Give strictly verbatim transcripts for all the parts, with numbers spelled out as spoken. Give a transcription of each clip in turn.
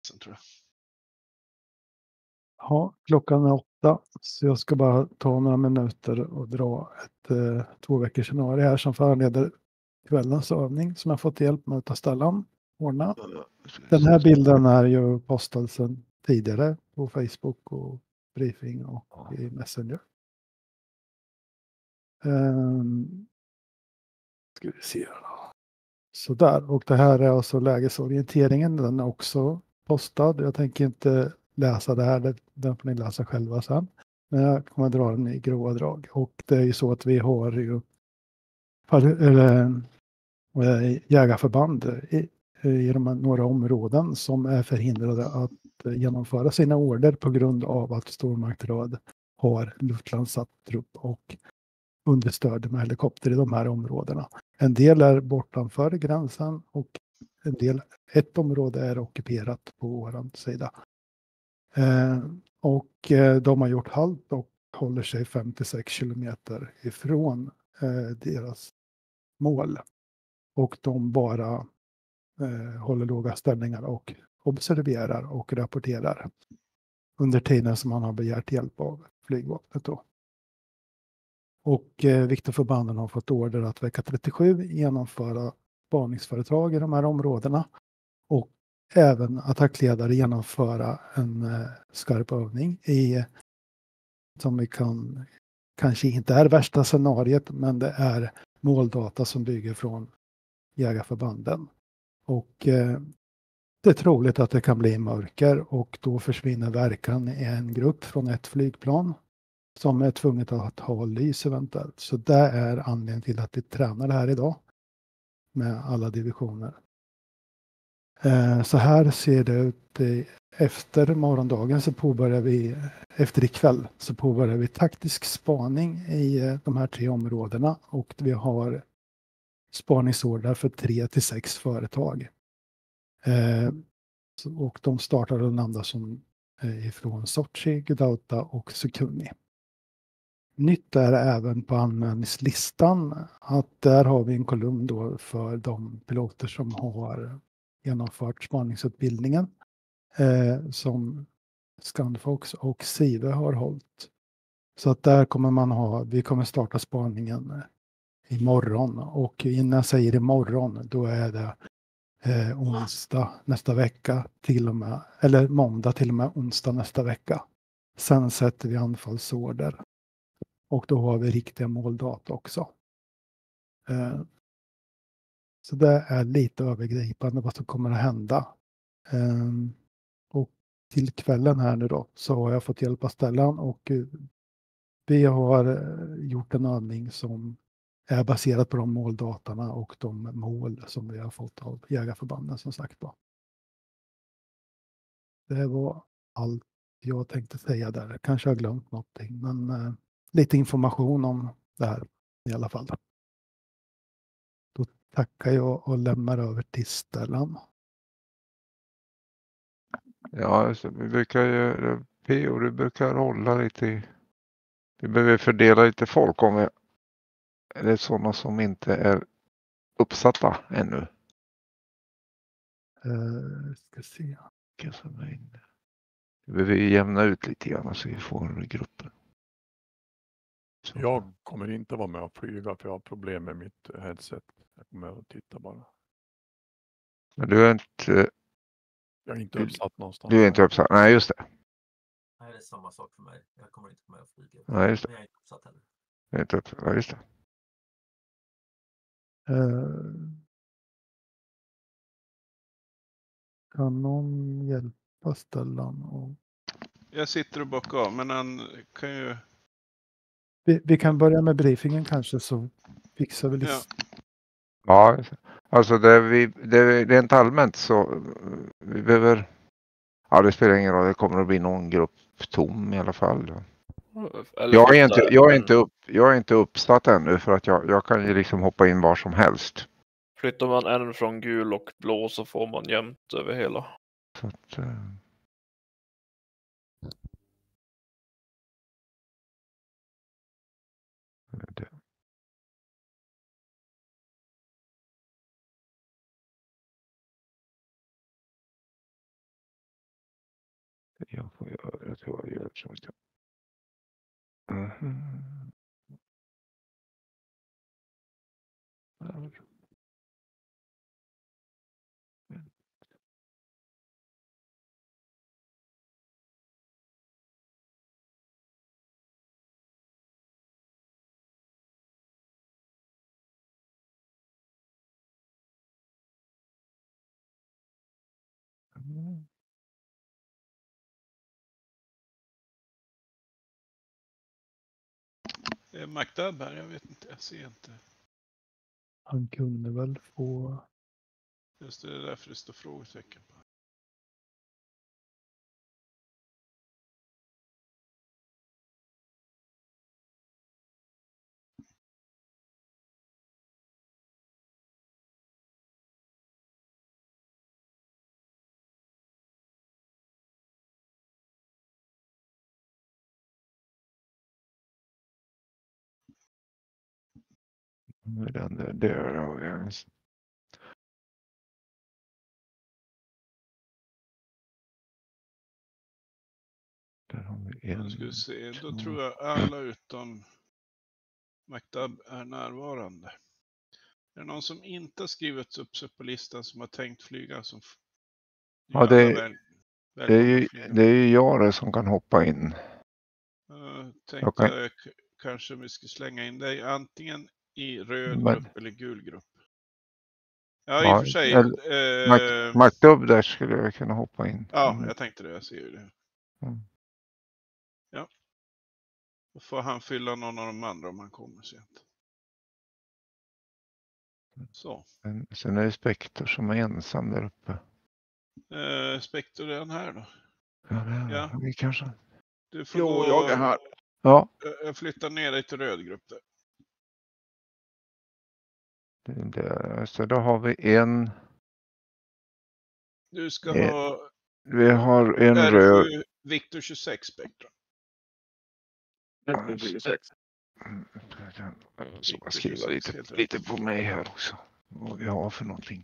Sen tror jag. Ja, klockan är åtta, så jag ska bara ta några minuter och dra ett eh, två veckors scenario här som föranleder kvällens övning som jag fått hjälp med att ta Stellan ordna. Den här bilden är ju postad sedan tidigare på Facebook och briefing och i Messenger. Um, ska vi se då. Sådär, och det här är alltså lägesorienteringen, den är också postad. Jag tänker inte läsa det här, den får ni läsa själva sen. Men jag kommer att dra den i grova drag. Och det är ju så att vi har ju eller, jägarförband i, i de här några områden som är förhindrade att genomföra sina order på grund av att Stormakt Röd har luftlandsatt trupp och understöd med helikopter i de här områdena. En del är bortanför gränsen och en del, ett område är ockuperat på vår sida. Eh, och eh, de har gjort halt och håller sig femtiosex kilometer ifrån eh, deras mål. Och de bara eh, håller låga ställningar och observerar och rapporterar under tiden som man har begärt hjälp av flygvapnet då. Och eh, Viktorförbanden har fått order att vecka trettiosju genomföra spaningsföretag i de här områdena och även attackledare genomföra en eh, skarp övning i som vi kan kanske inte är värsta scenariet, men det är måldata som bygger från jägarförbanden. Och eh, det är troligt att det kan bli mörker och då försvinner verkan i en grupp från ett flygplan som är tvunget att ha lys eventuellt. Så det är anledningen till att vi tränar det här idag med alla divisioner. Eh, så här ser det ut. Efter morgondagen så påbörjar vi, efter ikväll så påbörjar vi taktisk spaning i de här tre områdena och vi har spaningsorder för tre till sex företag. Eh, och de startar och landar som eh, ifrån Sochi, Gudauta och Sukhumi. Nytt är även på anmälningslistan att där har vi en kolumn då för de piloter som har genomfört spaningsutbildningen eh, som Scanfox och Sive har hållit. Så att där kommer man ha, vi kommer starta spaningen imorgon och innan jag säger imorgon då är det eh, onsdag nästa vecka till och med, eller måndag till och med onsdag nästa vecka. Sen sätter vi anfallsorder. Och då har vi riktiga måldata också. Eh, så det är lite övergripande vad som kommer att hända. Eh, och till kvällen här nu då så har jag fått hjälpa Stellan och eh, vi har eh, gjort en övning som är baserat på de måldatarna och de mål som vi har fått av jägarförbanden som sagt var. Det var allt jag tänkte säga där. Kanske har glömt någonting men eh, lite information om det här i alla fall. Då tackar jag och lämnar över till Stellan. Ja, alltså, vi brukar ju, P O, du brukar hålla lite i, vi behöver fördela lite folk om vi, är det sådana som inte är uppsatta ännu. Uh, ska se. Vi behöver ju jämna ut lite grann så vi får gruppen. Så. Jag kommer inte vara med och flyga för jag har problem med mitt headset. Jag kommer att titta bara. Men du är inte... Jag är inte uppsatt någonstans. Du är inte uppsatt, nej just det. Nej, det är samma sak för mig. Jag kommer inte med och flyga. Nej, just det. Men jag är inte uppsatt heller. Jag är inte uppsatt, ja, just det. Uh, kan någon hjälpa Stellan? Och... Jag sitter och bockar av, men han kan ju... Vi, vi kan börja med briefingen kanske så fixar vi listan. Ja, ja alltså det vi, det, rent allmänt så vi behöver... Ja, det spelar ingen roll, det kommer att bli någon grupp tom i alla fall. Jag är, inte, jag, är inte upp, jag är inte uppsatt ännu för att jag, jag kan ju liksom hoppa in var som helst. Flyttar man en från gul och blå så får man jämnt över hela. Så att, uh... det. Jag får göra, jag tror jag gör så. Mhm. Mm. Det är Magdab här, jag vet inte, jag ser inte. Han kunde väl få... Just det, det är därför det står frågetecken på. Den där, där har vi en. Där har vi Nu ska vi en. se, då två. tror jag alla utom Magdab är närvarande. Är det någon som inte har skrivit upp sig på listan som har tänkt flyga? Som f- Ja, alla det- väl, Det är, välkomna ju, att flyga. det är ju jag det som kan hoppa in. Uh, tänkte Okej. jag k- kanske vi ska slänga in dig antingen i röd Men- grupp eller gul grupp. Ja, i Ja, och för sig. eller- eh, Maktub där skulle jag kunna hoppa in. ja, Mm. jag tänkte det. Jag ser ju det. Mm. Då får han fylla någon av de andra om han kommer sent. Så. Men sen är det Spektor som är ensam där uppe. Eh, Spektor är han här då? Ja, det är Ja. vi kanske. Du får Jo, gå... jag är här. Ja, Jag- Jag flyttar ner dig till röd grupp där. det, det, så då har vi en. Du ska Eh, ha Vi har en R röd. sju Victor tjugosex Spektra. Så jag skriva lite, lite på mig här också. Vad vi har för någonting.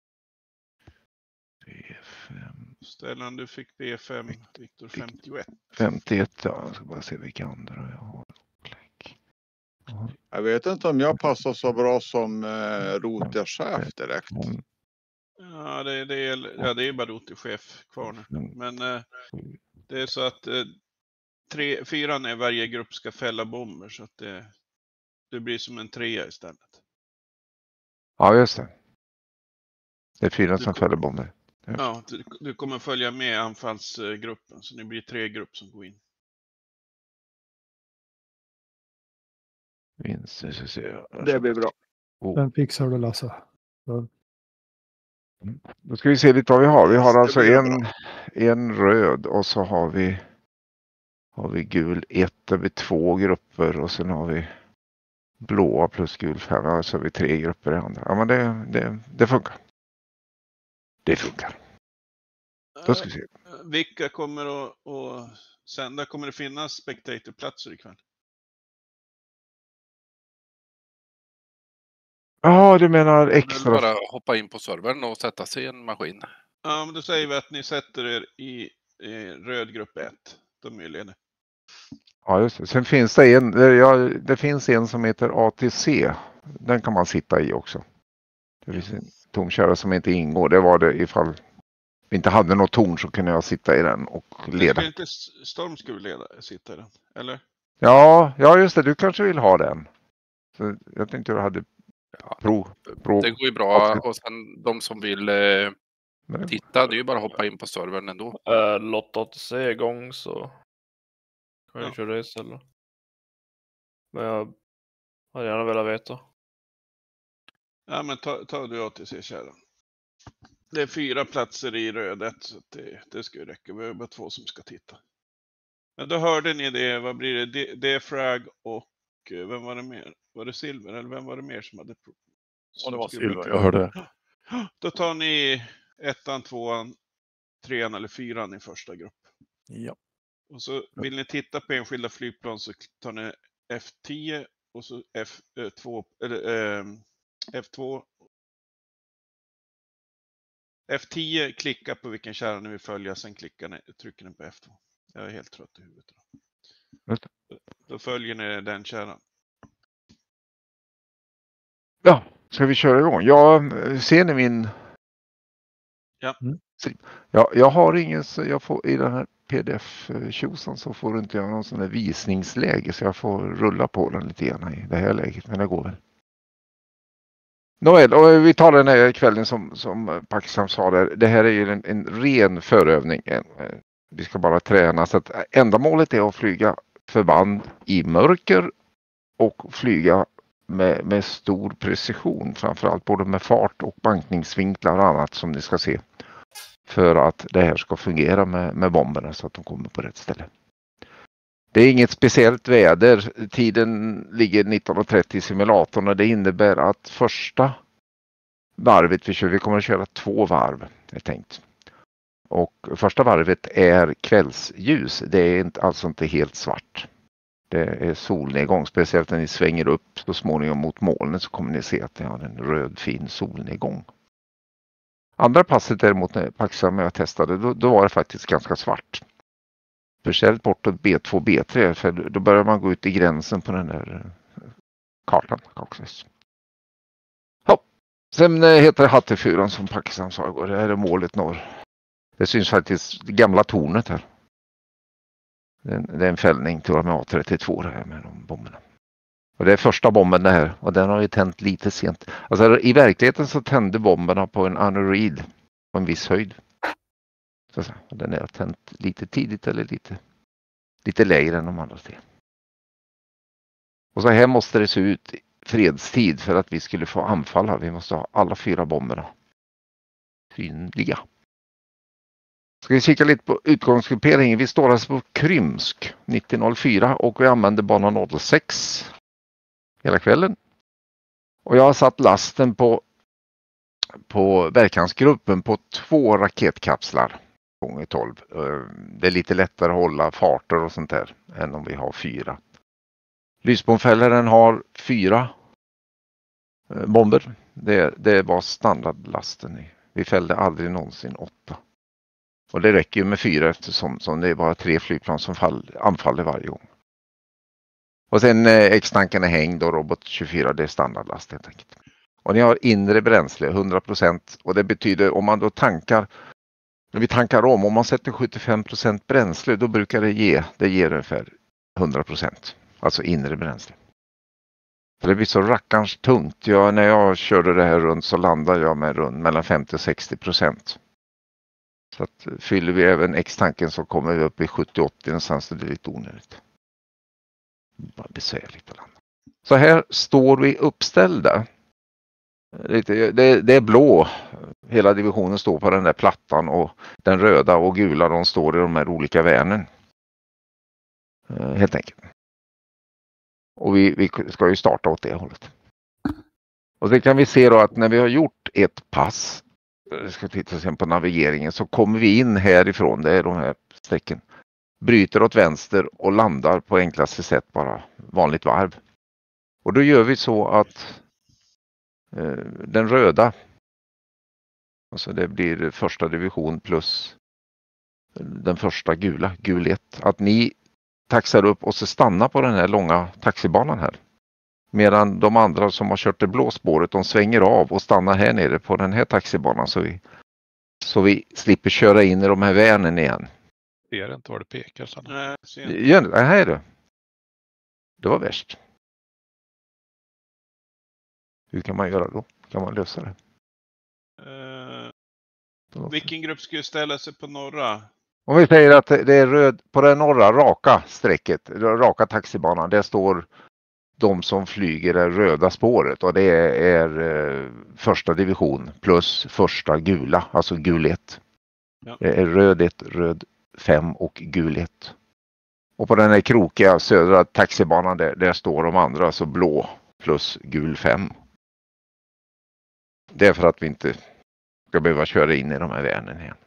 B fem, Ställan du fick B fem Victor femtioett. femtioett, ja. Jag ska bara se vilka andra jag har. Kläck. Ja, Jag vet inte om jag passar så bra som eh, roterchef direkt. fem, Ja, det, det, är, ja, det är bara roterchef kvar nu. fem, Men eh, sju. det är så att eh, tre, fyran är varje grupp ska fälla bomber så att det, det blir som en trea istället. Ja, just det. Det är fyra Du som kom- fäller bomber. Ja, du, du kommer följa med anfallsgruppen så det blir tre grupper som går in. Vinst, så ska se. Det blir bra. Den fixar du Lasse. Så, Då ska vi se lite vad vi har. Vi har Det alltså blir en, en röd och så har vi har vi gul ett över två grupper och sen har vi blåa plus gul fem. Och så har vi tre grupper i andra. Ja, men det, det, det funkar. Det funkar. Då ska vi se. Eh, Vilka kommer att, att sända? Kommer det finnas spectatorplatser ikväll? Ja, du menar Eller extra. bara hoppa in på servern och sätta sig i en maskin. Ja, men då säger vi att ni sätter er i, i röd grupp ett. De är lediga. Ja, just det. Sen finns det en, ja, det finns en som heter A T C. Den kan man sitta i också. Det finns en tomkärra som inte ingår. Det var det ifall vi inte hade något torn så kunde jag sitta i den och Men leda. Ska inte S- Storm skulle leda, sitta i den? Eller? Ja, ja just det. Du kanske vill ha den. Så jag tänkte du hade Ja, pro. pro det går ju bra. Och sen de som vill eh, men det- titta, det är ju bara att hoppa in på servern ändå. Är Lotta A T C igång så kan jag Ja. köra det istället. Men jag hade gärna velat veta. Ja, men ta, ta du A T C-kärran. Det är fyra platser i rödet så att det, det ska ju räcka. Vi har bara två som ska titta. Men då hörde ni det. Vad blir det? Det, det är Frag och eh, vem var det mer? Var det Silver eller vem var det mer som hade? pro- Ja, det var som skulle Silver. bli- Jag hörde. Då tar ni ettan, tvåan, trean eller fyran i första grupp. Ja. Och så vill ni titta på enskilda flygplan så tar ni F tio och så F två eller eh, F två F tio, klicka på vilken kärra ni vill följa, sen klickar ni, trycker ni på F två. Jag är helt trött i huvudet. Just Då, då följer ni den kärran. Ja, ska vi köra igång? Ja, ser ni min... Ja. Mm. Ja, jag har ingen, så jag får i den här P D F-tjosan så får du inte göra någon sån där visningsläge, så jag får rulla på den lite grann i det här läget, men det går väl. Nåväl, och vi tar den här kvällen som, som Pakistan sa där. Det här är ju en, en ren förövning. En, vi ska bara träna, så att ändamålet är att flyga förband i mörker och flyga med, med stor precision, framförallt både med fart och bankningsvinklar och annat som ni ska se. För att det här ska fungera med, med bomberna så att de kommer på rätt ställe. Det är inget speciellt väder. Tiden ligger nitton trettio i simulatorn och det innebär att första varvet vi kör, vi kommer att köra två varv, är tänkt. Och första varvet är kvällsljus. Det är inte, alltså inte helt svart. Det är solnedgång, speciellt när ni svänger upp så småningom mot molnen så kommer ni se att det har en röd fin solnedgång. Andra passet däremot när Pakistan jag testade, då, då var det faktiskt ganska svart. Speciellt bortåt B två, B tre, för då börjar man gå ut i gränsen på den där kartan. Ja. Sen heter det Hattifyran som Pakistan sa igår. Det här är målet norr. Det syns faktiskt det gamla tornet här. Det är en fällning till med A trettiotvå här med de bomberna. Och det är första bomben det här. Och den har ju tänt lite sent. Alltså i verkligheten så tände bomberna på en aneroid på en viss höjd. Så, så. Den är tänt lite tidigt eller lite, lite lägre än de andra tre. Och så här måste det se ut i fredstid för att vi skulle få anfalla. Vi måste ha alla fyra bomberna synliga. Ska vi kika lite på utgångsgrupperingen. Vi står alltså på Krymsk nittio noll fyra och vi använder bana noll sex hela kvällen. Och jag har satt lasten på, på verkansgruppen på två raketkapslar gånger tolv. Det är lite lättare att hålla farter och sånt där än om vi har fyra. Lysbomfällaren har fyra bomber. Det, det var standardlasten. Vi fällde aldrig någonsin åtta. Och det räcker ju med fyra eftersom som det är bara tre flygplan som fall, anfaller varje gång. Och sen eh, X-tanken är hängd och Robot tjugofyra, det är standardlast helt enkelt. Och ni har inre bränsle hundra procent och det betyder om man då tankar, när vi tankar om, om man sätter sjuttiofem procent bränsle då brukar det ge, det ger ungefär hundra procent. Alltså inre bränsle. För det blir så rackarns tungt. Jag, när jag körde det här runt så landade jag med runt mellan femtio och sextio procent. Så att fyller vi även X-tanken så kommer vi upp i sjuttio åttio någonstans, så det är lite onödigt. Bara besvärligt att landa. Så här står vi uppställda. Det, det, det är blå. Hela divisionen står på den där plattan och den röda och gula de står i de här olika värnen. Helt enkelt. Och vi, vi ska ju starta åt det hållet. Och det kan vi se då att när vi har gjort ett pass, jag ska titta sen på navigeringen, så kommer vi in härifrån, det är de här strecken, bryter åt vänster och landar på enklaste sätt bara vanligt varv. Och då gör vi så att eh, den röda, alltså det blir första division plus den första gula, gul ett, att ni taxar upp och så stannar på den här långa taxibanan här. Medan de andra som har kört det blå spåret, de svänger av och stannar här nere på den här taxibanan så vi, så vi slipper köra in i de här värnen igen. Jag ser inte vad det pekar. Sen. Nej, Ja, det här är det. Det var värst. Hur kan man göra då? Kan man lösa det? Uh, vilken grupp ska ju ställa sig på norra? Om vi säger att det är röd på den norra raka strecket, raka taxibanan, där står de som flyger det röda spåret och det är, är eh, första division plus första gula, alltså gul ett. Ja. Det är röd ett, röd fem och gul ett. Och på den här krokiga södra taxibanan där, där står de andra, alltså blå plus gul fem. Det är för att vi inte ska behöva köra in i de här värnen igen.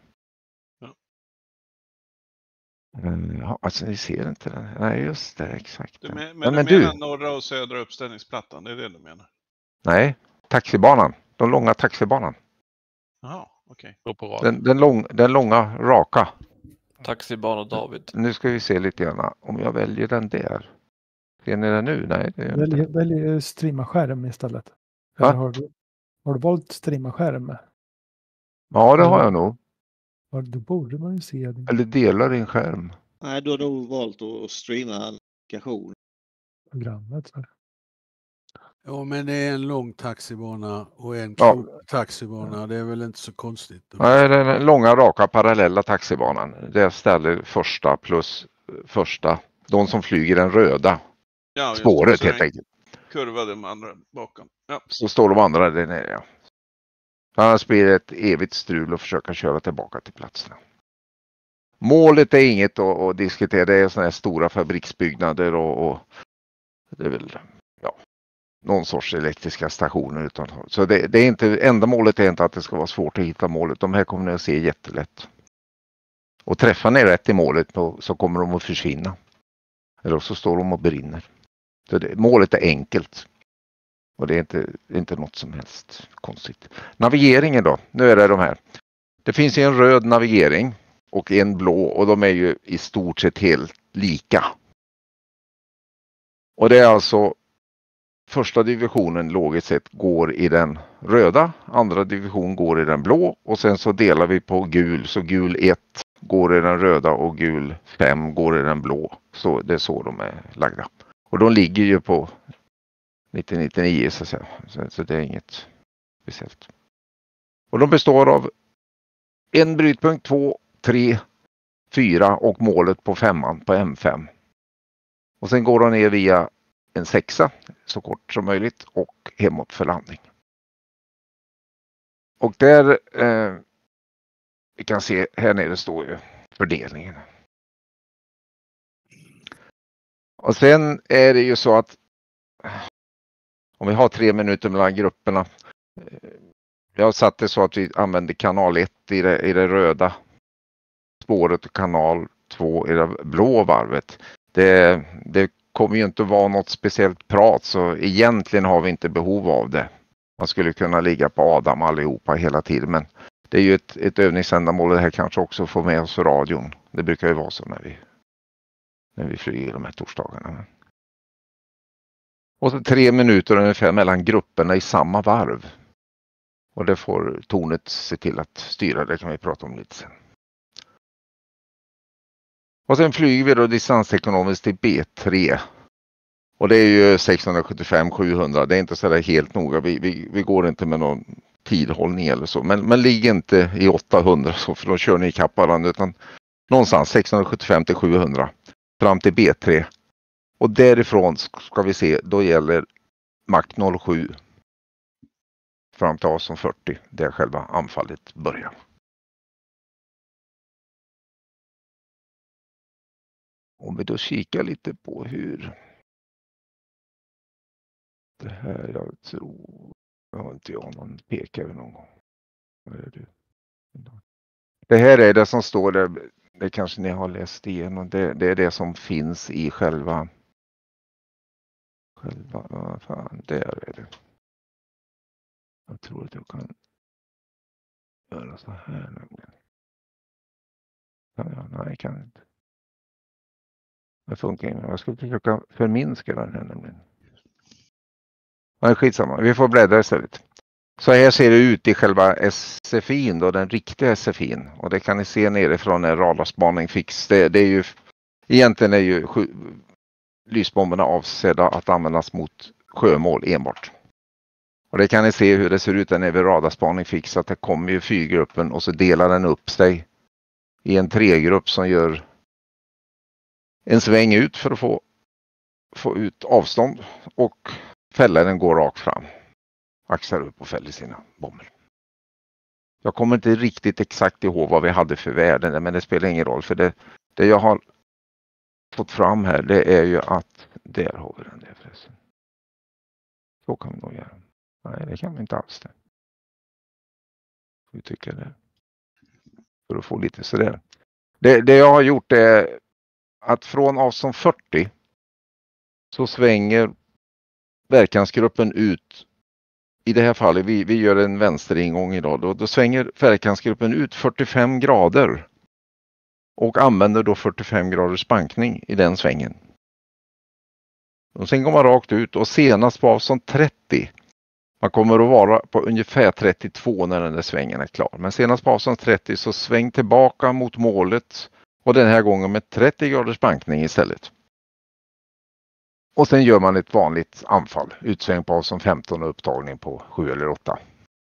Ja, alltså ni ser inte den. Nej, just det, exakt. Du men, men, ja, men du menar du... norra och södra uppställningsplattan, det är det du menar? Nej, taxibanan. De långa taxibanan. Jaha, okej. Gå på rad. Den, den, lång, den långa raka. Taxibana David. Nu ska vi se lite grann om jag väljer den där. Ser ni den nu? Nej, det gör jag Välj, inte. välj streama skärm istället. Va? Eller har du, har du valt streama skärm? Ja, det har jag nog. Ja, då borde man ju se din Eller delar din skärm. Nej, du har nog valt att streama applikation. programmet. Så. Ja, men det är en lång taxibana och en Ja. kort taxibana. Det är väl inte så konstigt. Nej, den långa raka parallella taxibanan. Det ställer första plus första. De som flyger den röda Ja, just spåret det. helt Så enkelt. kurvade de andra bakom. Ja. Så står de andra där nere. Ja. Annars blir det ett evigt strul att försöka köra tillbaka till platserna. Målet är inget att, att diskutera. Det är sådana här stora fabriksbyggnader och, och det är väl ja, någon sorts elektriska stationer. Utan, så det, det är inte, enda målet är inte att det ska vara svårt att hitta målet. De här kommer ni att se jättelätt. Och träffar ni rätt i målet så kommer de att försvinna. Eller så står de och brinner. Så det, målet är enkelt. Och det är inte, inte något som helst konstigt. Navigeringen då. Nu är det de här. Det finns ju en röd navigering och en blå. Och de är ju i stort sett helt lika. Och det är alltså första divisionen logiskt sett går i den röda. Andra division går i den blå. Och sen så delar vi på gul. Så gul ett går i den röda och gul fem går i den blå. Så det är så de är lagda. Och de ligger ju på nitton nittionio så att säga. Så, så det är inget speciellt. Och de består av en brytpunkt, två, tre, fyra och målet på femman på M fem. Och sen går de ner via en sexa så kort som möjligt och hemåt för landning. Och där eh, vi kan se här nere står ju fördelningen. Och sen är det ju så att om vi har tre minuter mellan grupperna. Jag har satt det så att vi använder kanal ett i det, i det röda spåret och kanal två i det blå varvet. Det, det kommer ju inte vara något speciellt prat så egentligen har vi inte behov av det. Man skulle kunna ligga på Adam allihopa hela tiden men det är ju ett, ett övningsändamål det här kanske också får med oss för radion. Det brukar ju vara så när vi, när vi flyger de här torsdagarna. Och så tre minuter ungefär mellan grupperna i samma varv. Och det får tornet se till att styra, det kan vi prata om lite sen. Och sen flyger vi då distansekonomiskt till B tre. Och det är ju sexhundrasjuttiofem sjuhundra, det är inte så där helt noga, vi, vi, vi går inte med någon tidhållning eller så. Men, men ligger inte i åttahundra så för då kör ni i kapp varandra utan någonstans sexhundrasjuttiofem till sjuhundra fram till B tre. Och därifrån ska vi se, då gäller Mach noll sju fram till avstånd fyrtio, där själva anfallet börjar. Om vi då kikar lite på hur det här, jag tror, jag har inte jag någon pekare någon gång. Vad är det? Det här är det som står där, det kanske ni har läst igenom, det, det är det som finns i själva Själva, vad fan, där är det. Jag tror att jag kan göra så här nämligen. Kan jag? Nej, jag kan inte. Det funkar inte. Jag ska försöka förminska den här nämligen. Nej, skitsamma. Vi får bläddra istället. Så här ser det ut i själva S F I då, den riktiga S F I. Och det kan ni se nerifrån en radarspaning fix. Det, det är ju, egentligen är ju sju, lysbomberna avsedda att användas mot sjömål enbart. Och det kan ni se hur det ser ut när vi radarspaning fix. Att det kommer ju fyrgruppen och så delar den upp sig i en tregrupp som gör en sväng ut för att få, få ut avstånd. Och fällaren går rakt fram. Axlar upp och fäller sina bomber. Jag kommer inte riktigt exakt ihåg vad vi hade för värden. Men det spelar ingen roll. För det, det jag har fått fram här, det är ju att där har vi den där förresten. Så kan vi nog göra. Nej, det kan vi inte alls det. Vi tycker det. För att få lite sådär. Det, det jag har gjort är att från avstånd fyrtio så svänger verkansgruppen ut i det här fallet, vi, vi gör en vänsteringång idag, då, då svänger färgkantsgruppen ut fyrtiofem grader och använder då fyrtiofem graders bankning i den svängen. Och sen går man rakt ut och senast på avstånd trettio. Man kommer att vara på ungefär trettiotvå när den där svängen är klar. Men senast på avstånd trettio så sväng tillbaka mot målet och den här gången med trettio graders bankning istället. Och sen gör man ett vanligt anfall. Utsväng på avstånd femton och upptagning på sju eller åtta.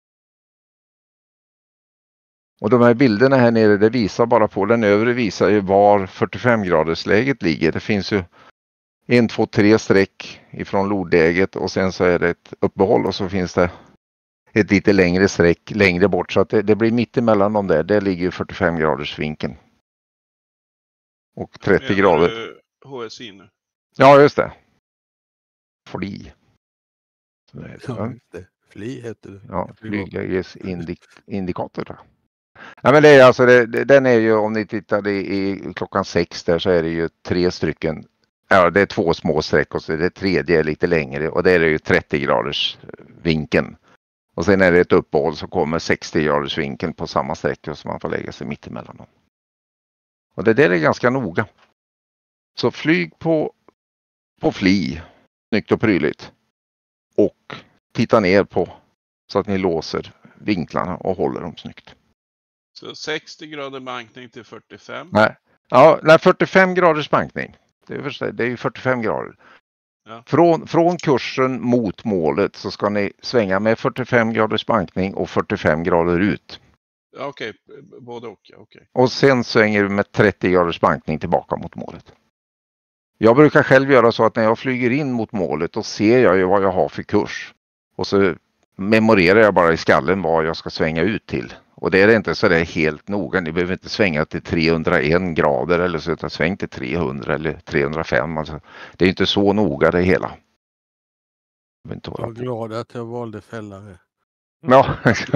Och de här bilderna här nere, det visar bara på, den övre visar ju var fyrtiofem graders läget ligger. Det finns ju en, två, tre streck ifrån lodläget och sen så är det ett uppehåll och så finns det ett lite längre streck längre bort så att det, det blir mitt emellan dem där. Där ligger fyrtiofem graders vinkeln. Och trettio grader. H S I nu. Ja, just det. Fli. Så det heter, Ja, det. Fli heter det. ja, flyglägesindikator. Då. Ja, men det är alltså det, det, den är ju, om ni tittar i, i klockan sex där så är det ju tre stycken. Ja, det är två små streck och så det tredje är lite längre och det är ju trettio graders vinkeln. Och sen är det ett uppehåll så kommer sextio graders vinkeln på samma streck och så man får lägga sig mitt emellan dem. Och det där är ganska noga. Så flyg på, på fli, snyggt och prydligt. Och titta ner på så att ni låser vinklarna och håller dem snyggt. Så sextio grader bankning till fyrtiofem? Nej, ja, nej fyrtiofem graders bankning. Det är, det är ju fyrtiofem grader. Ja. Från, från kursen mot målet så ska ni svänga med fyrtiofem graders bankning och fyrtiofem grader ut. Ja, okej, både och. Ja, okej. Och sen svänger vi med trettio graders bankning tillbaka mot målet. Jag brukar själv göra så att när jag flyger in mot målet då ser jag ju vad jag har för kurs. Och så memorerar jag bara i skallen vad jag ska svänga ut till. Och det är inte så där helt noga. Ni behöver inte svänga till trehundraen grader eller så utan sväng till trehundra eller trehundrafem. Alltså, det är inte så noga det hela. Jag, jag är glad att jag valde fällare. Ja,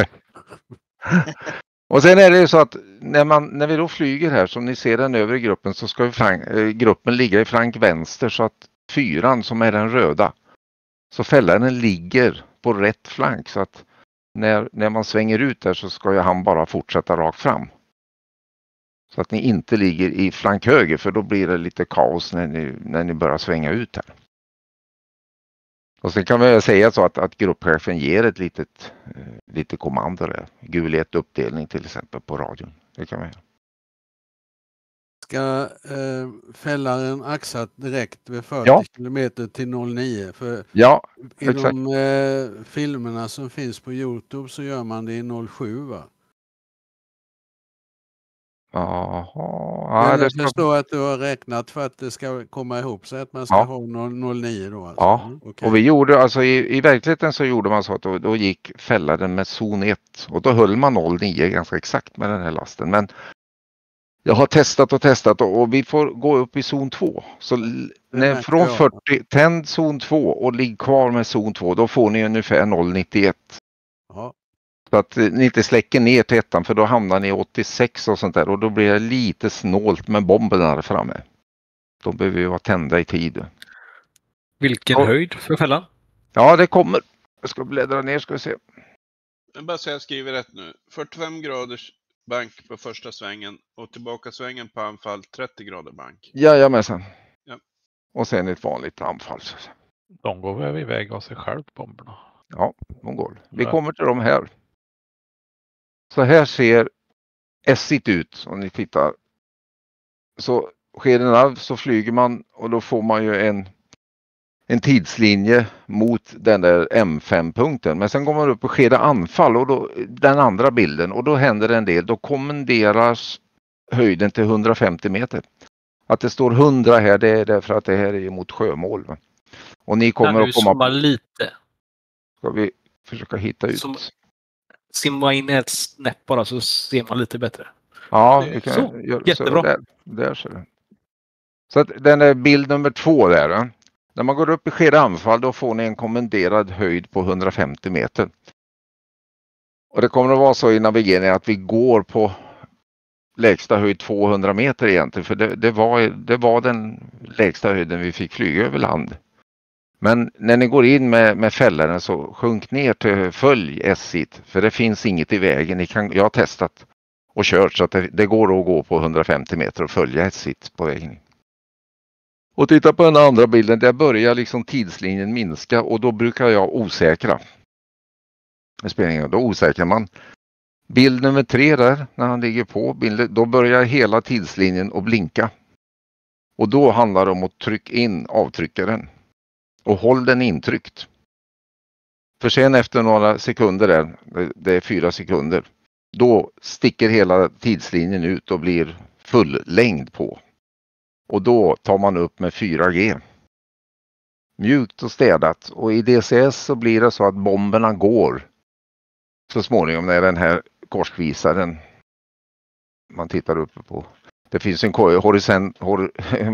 och sen är det ju så att när, man, när vi då flyger här som ni ser den övre gruppen så ska flank, äh, gruppen ligga i flank vänster så att fyran som är den röda så fällaren ligger på rätt flank så att när, när man svänger ut där så ska ju han bara fortsätta rakt fram. Så att ni inte ligger i flank höger för då blir det lite kaos när ni, när ni börjar svänga ut här. Och sen kan man säga så att, att gruppchefen ger ett litet, eh, lite kommando där. Gul ett uppdelning till exempel på radion. Det kan man göra. Ska eh, fällaren axa direkt vid fyrtio Ja. kilometer till noll nio? För Ja, i exakt. de eh, filmerna som finns på YouTube så gör man det i noll sju va? Jaha. Ja, Ja, det det ska... förstår att du har räknat för att det ska komma ihop sig att man ska Ja. ha noll nio då alltså. Ja, Mm, okej. och vi gjorde alltså i, i verkligheten så gjorde man så att då, då gick fällaren med zon ett och då höll man noll nio ganska exakt med den här lasten. Men jag har testat och testat och, och vi får gå upp i zon två. Så l- när, märker från jag. fyrtio, tänd zon två och ligg kvar med zon två, då får ni ungefär noll nittioett. Ja. Så att eh, ni inte släcker ner till ettan för då hamnar ni åttiosex och sånt där och då blir det lite snålt med bomben där framme. De behöver ju vara tända i tid. Vilken Ja. höjd för fällan? Ja, det kommer. Jag ska bläddra ner ska vi se. Jag bara säga jag skriver rätt nu. fyrtiofem graders bank på första svängen och tillbaka svängen på anfall trettio grader bank. Jajamensan. Ja. Och sen ett vanligt anfall. Så att säga. De går väl iväg av sig själv, bomberna. Ja, de går. Vi Ja. kommer till dem här. Så här ser S I T ut om ni tittar. Så sker en alv så flyger man och då får man ju en, en tidslinje mot den där M fem-punkten. Men sen går man upp och sker det anfall och då, den andra bilden och då händer det en del. Då kommenderas höjden till hundrafemtio meter. Att det står hundra här det är därför att det här är mot sjömål. Va? Och ni kommer Kan du att komma zooma lite? Ska vi försöka hitta ut. Som- Simma in ett snäpp bara så ser man lite bättre. Ja, vi kan Så, göra jättebra. så där. Där ser du. Så att den är bild nummer två där. Då. När man går upp i skede anfall då får ni en kommenderad höjd på hundrafemtio meter. Och det kommer att vara så i navigeringen att vi går på lägsta höjd tvåhundra meter egentligen. För det, det, var, det var den lägsta höjden vi fick flyga över land. Men när ni går in med, med fällaren så sjunk ner till följ S-sit. För det finns inget i vägen. Ni kan, jag har testat och kört så att det, det går att gå på hundrafemtio meter och följa S-sit på vägen. Och titta på den andra bilden. Där börjar liksom tidslinjen minska och då brukar jag osäkra. Det spelar ingen roll, då osäkrar man. Bild nummer tre där, när han ligger på bilden, då börjar hela tidslinjen att blinka. Och då handlar det om att trycka in avtryckaren. Och håll den intryckt. För sen efter några sekunder där, det är fyra sekunder, då sticker hela tidslinjen ut och blir full längd på. Och då tar man upp med fyra G. Mjukt och städat. Och i D C S så blir det så att bomberna går så småningom när den här korsvisaren man tittar uppe på. Det finns en horisont, hor,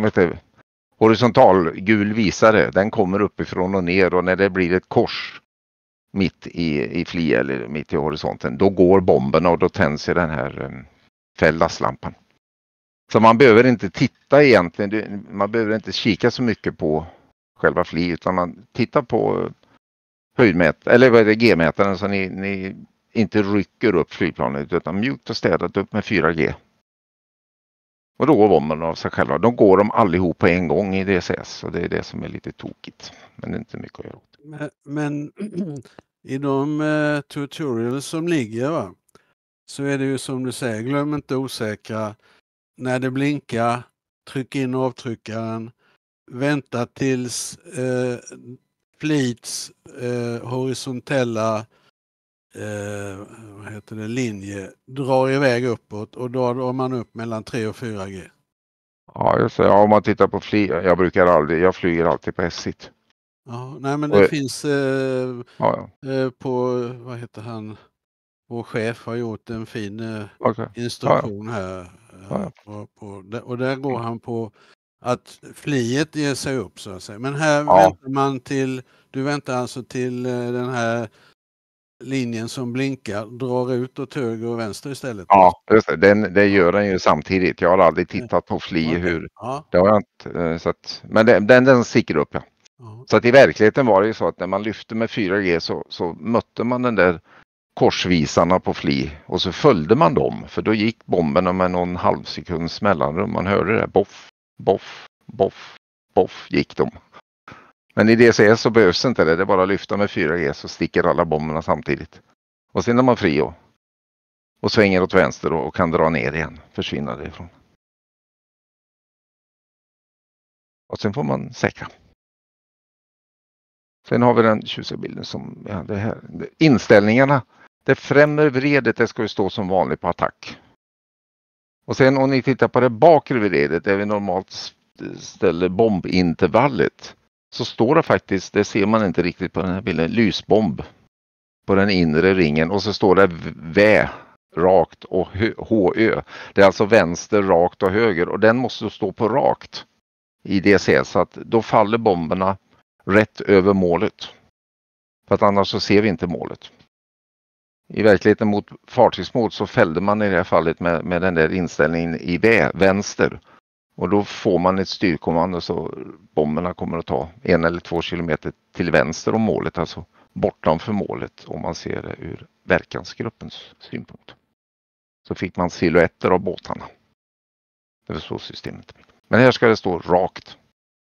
horisontal gul visare. Den kommer uppifrån och ner och när det blir ett kors mitt i, i fli eller mitt i horisonten, då går bomberna och då tänds den här um, fällaslampan. Så man behöver inte titta egentligen, man behöver inte kika så mycket på själva fli utan man tittar på höjdmät eller vad är det, G-mätaren så ni, ni inte rycker upp flygplanet utan mjukt och städat upp med fyra G. Och då går bomberna av sig själva. De går de allihop på en gång i D C S och det är det som är lite tokigt. Men det är inte mycket att göra. Men, men i de uh, tutorials som ligger va, så är det ju som du säger, glöm inte osäkra. När det blinkar, tryck in avtryckaren, vänta tills uh, flits uh, horisontella uh, vad heter det, linje drar iväg uppåt och då drar man upp mellan tre och fyra G. Ja, just det. Ja, om man tittar på flyg, jag brukar aldrig, jag flyger alltid på S-sit. Ja, nej men det och, finns eh, ja, ja. Eh, på, vad heter han, vår chef har gjort en fin eh, okay. instruktion ja, ja. här. Eh, ja, ja. På, på, och där går han på att fliet ger sig upp så att säga. Men här ja. väntar man till, du väntar alltså till eh, den här linjen som blinkar drar ut åt höger och vänster istället. Ja, just det. Den, det gör den ju samtidigt. Jag har aldrig tittat på fli okay. hur. Ja. Det har jag inte. Så att, men det, den, den sticker upp, ja. ja. Så att i verkligheten var det ju så att när man lyfte med fyra G så, så mötte man den där korsvisarna på fli och så följde man dem. För då gick bomberna med någon halvsekunds mellanrum. Man hörde det. Boff, boff, boff, boff gick de. Men i D C S så behövs inte det. Det är bara att lyfta med fyra G så sticker alla bomberna samtidigt. Och sen är man fri och, och svänger åt vänster och kan dra ner igen. Försvinna därifrån. Och sen får man säkra. Sen har vi den tjusiga bilden som ja, det här. Inställningarna. Det främre vredet det ska ju stå som vanligt på attack. Och sen om ni tittar på det bakre vredet där vi normalt ställer bombintervallet. Så står det faktiskt, det ser man inte riktigt på den här bilden, lysbomb på den inre ringen och så står det V rakt och H Ö. Det är alltså vänster, rakt och höger och den måste stå på rakt i D C S så att då faller bomberna rätt över målet. För att annars så ser vi inte målet. I verkligheten mot fartygsmål så fällde man i det här fallet med, med den där inställningen i V, vänster. Och då får man ett styrkommando så bomberna kommer att ta en eller två kilometer till vänster om målet. Alltså bortanför målet om man ser det ur verkansgruppens synpunkt. Så fick man silhuetter av båtarna. Det var så systemet. Men här ska det stå rakt.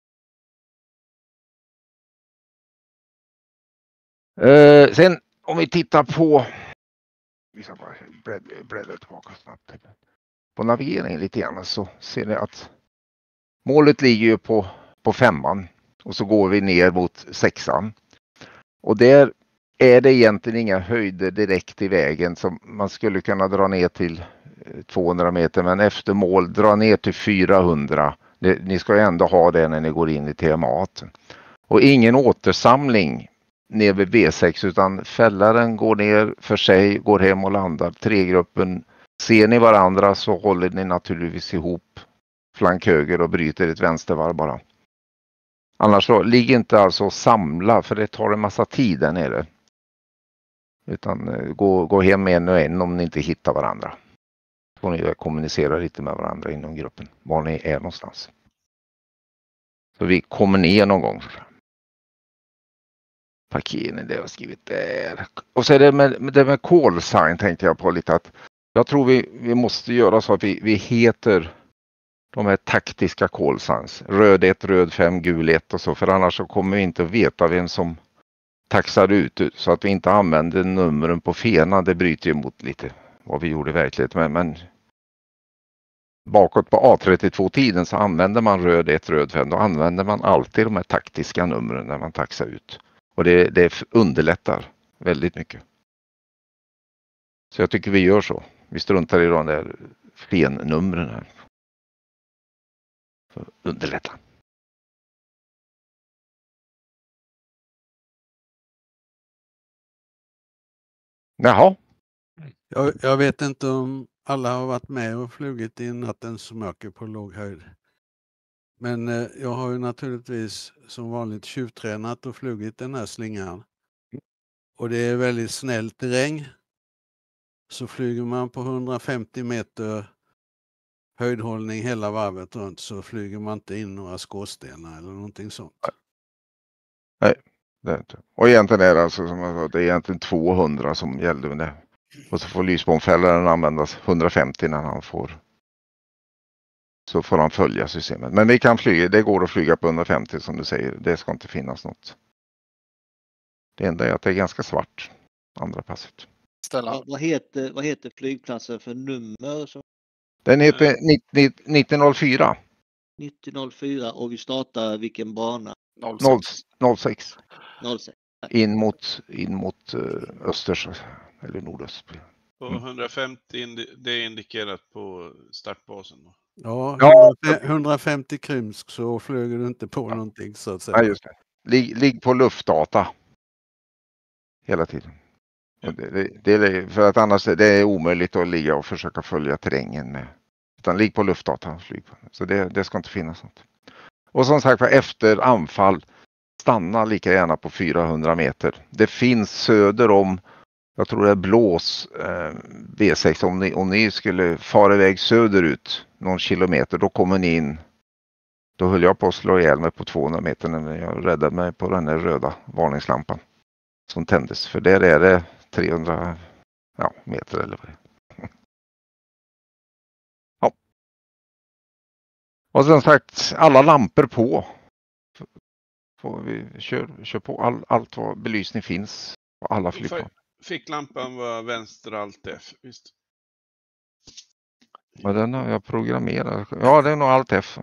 Eh, sen om vi tittar på vi ska bara bläddra tillbaka snabbt. På navigeringen lite grann så ser ni att målet ligger ju på, på femman och så går vi ner mot sexan. Och där är det egentligen inga höjder direkt i vägen som man skulle kunna dra ner till tvåhundra meter men efter mål dra ner till fyrahundra. Det, ni ska ju ändå ha det när ni går in i T M A. Och ingen återsamling ner vid V sex utan fällaren går ner för sig, går hem och landar. Tregruppen, ser ni varandra så håller ni naturligtvis ihop flank höger och bryter ett vänstervarv bara. Annars så ligger inte alltså och samla för det tar en massa tid där nere. Utan gå, gå hem en och en om ni inte hittar varandra. Så får ni kommunicera lite med varandra inom gruppen. Var ni är någonstans. Så vi kommer ner någon gång. Parkeringen, det har jag skrivit där. Och så är det med, med det med call sign tänkte jag på lite att jag tror vi, vi måste göra så att vi, vi heter de här taktiska call signs. Röd ett, röd fem, gul ett och så. För annars så kommer vi inte att veta vem som taxar ut. Så att vi inte använder numren på fena. Det bryter ju mot lite vad vi gjorde i verkligheten. Men, men bakåt på A trettiotvå-tiden så använder man röd ett, röd fem. Då använder man alltid de här taktiska numren när man taxar ut. Och det, det underlättar väldigt mycket. Så jag tycker vi gör så. Vi struntar i de där fennumren här. För att underlätta. Jaha. Jag, jag vet inte om alla har varit med och flugit i nattens mörker på låg höjd. Men eh, jag har ju naturligtvis som vanligt tjuvtränat och flugit den här slingan. Och det är väldigt snäll terräng. Så flyger man på hundrafemtio meter höjdhållning hela varvet runt så flyger man inte in några skorstenar eller någonting sånt. Nej, det är inte. Och egentligen är det alltså som jag sa, det är egentligen tvåhundra som gällde med det. Och så får lysbomfällaren användas hundrafemtio när han får. Så får han följa systemet. Men vi kan flyga, det går att flyga på hundrafemtio som du säger. Det ska inte finnas något. Det enda är att det är ganska svart. Andra passet. Ja, vad, heter, vad heter flygplatsen för nummer? Som... Den heter nittio noll fyra. nittio noll fyra och vi startar vilken bana? noll sex. noll sex. In mot, in mot uh, östers eller nordöst. På hundrafemtio indi- det är indikerat på startbasen då. Ja, Ja. hundrafemtio krymsk så flyger du inte på ja. någonting så att säga. Ja, just det. Ligg, ligg på luftdata. Hela tiden. Och det, det, det är, för att annars det är omöjligt att ligga och försöka följa terrängen med. Utan ligg på luftdata. Flyg på. Så det, det ska inte finnas något. Och som sagt efter anfall stanna lika gärna på fyrahundra meter. Det finns söder om, jag tror det är Blås eh, B sex, om ni, om ni skulle fara iväg söderut någon kilometer, då kommer ni in. Då höll jag på att slå ihjäl mig på tvåhundra meter när jag räddade mig på den här röda varningslampan som tändes. För där är det trehundra ja, meter eller vad det är. Ja. Och som sagt, alla lampor på. Får vi kör, kör på all, allt vad belysning finns på alla flygplan. Ficklampan var vänster alt F, visst? Ja, den har jag programmerat. Ja, det är nog alt F.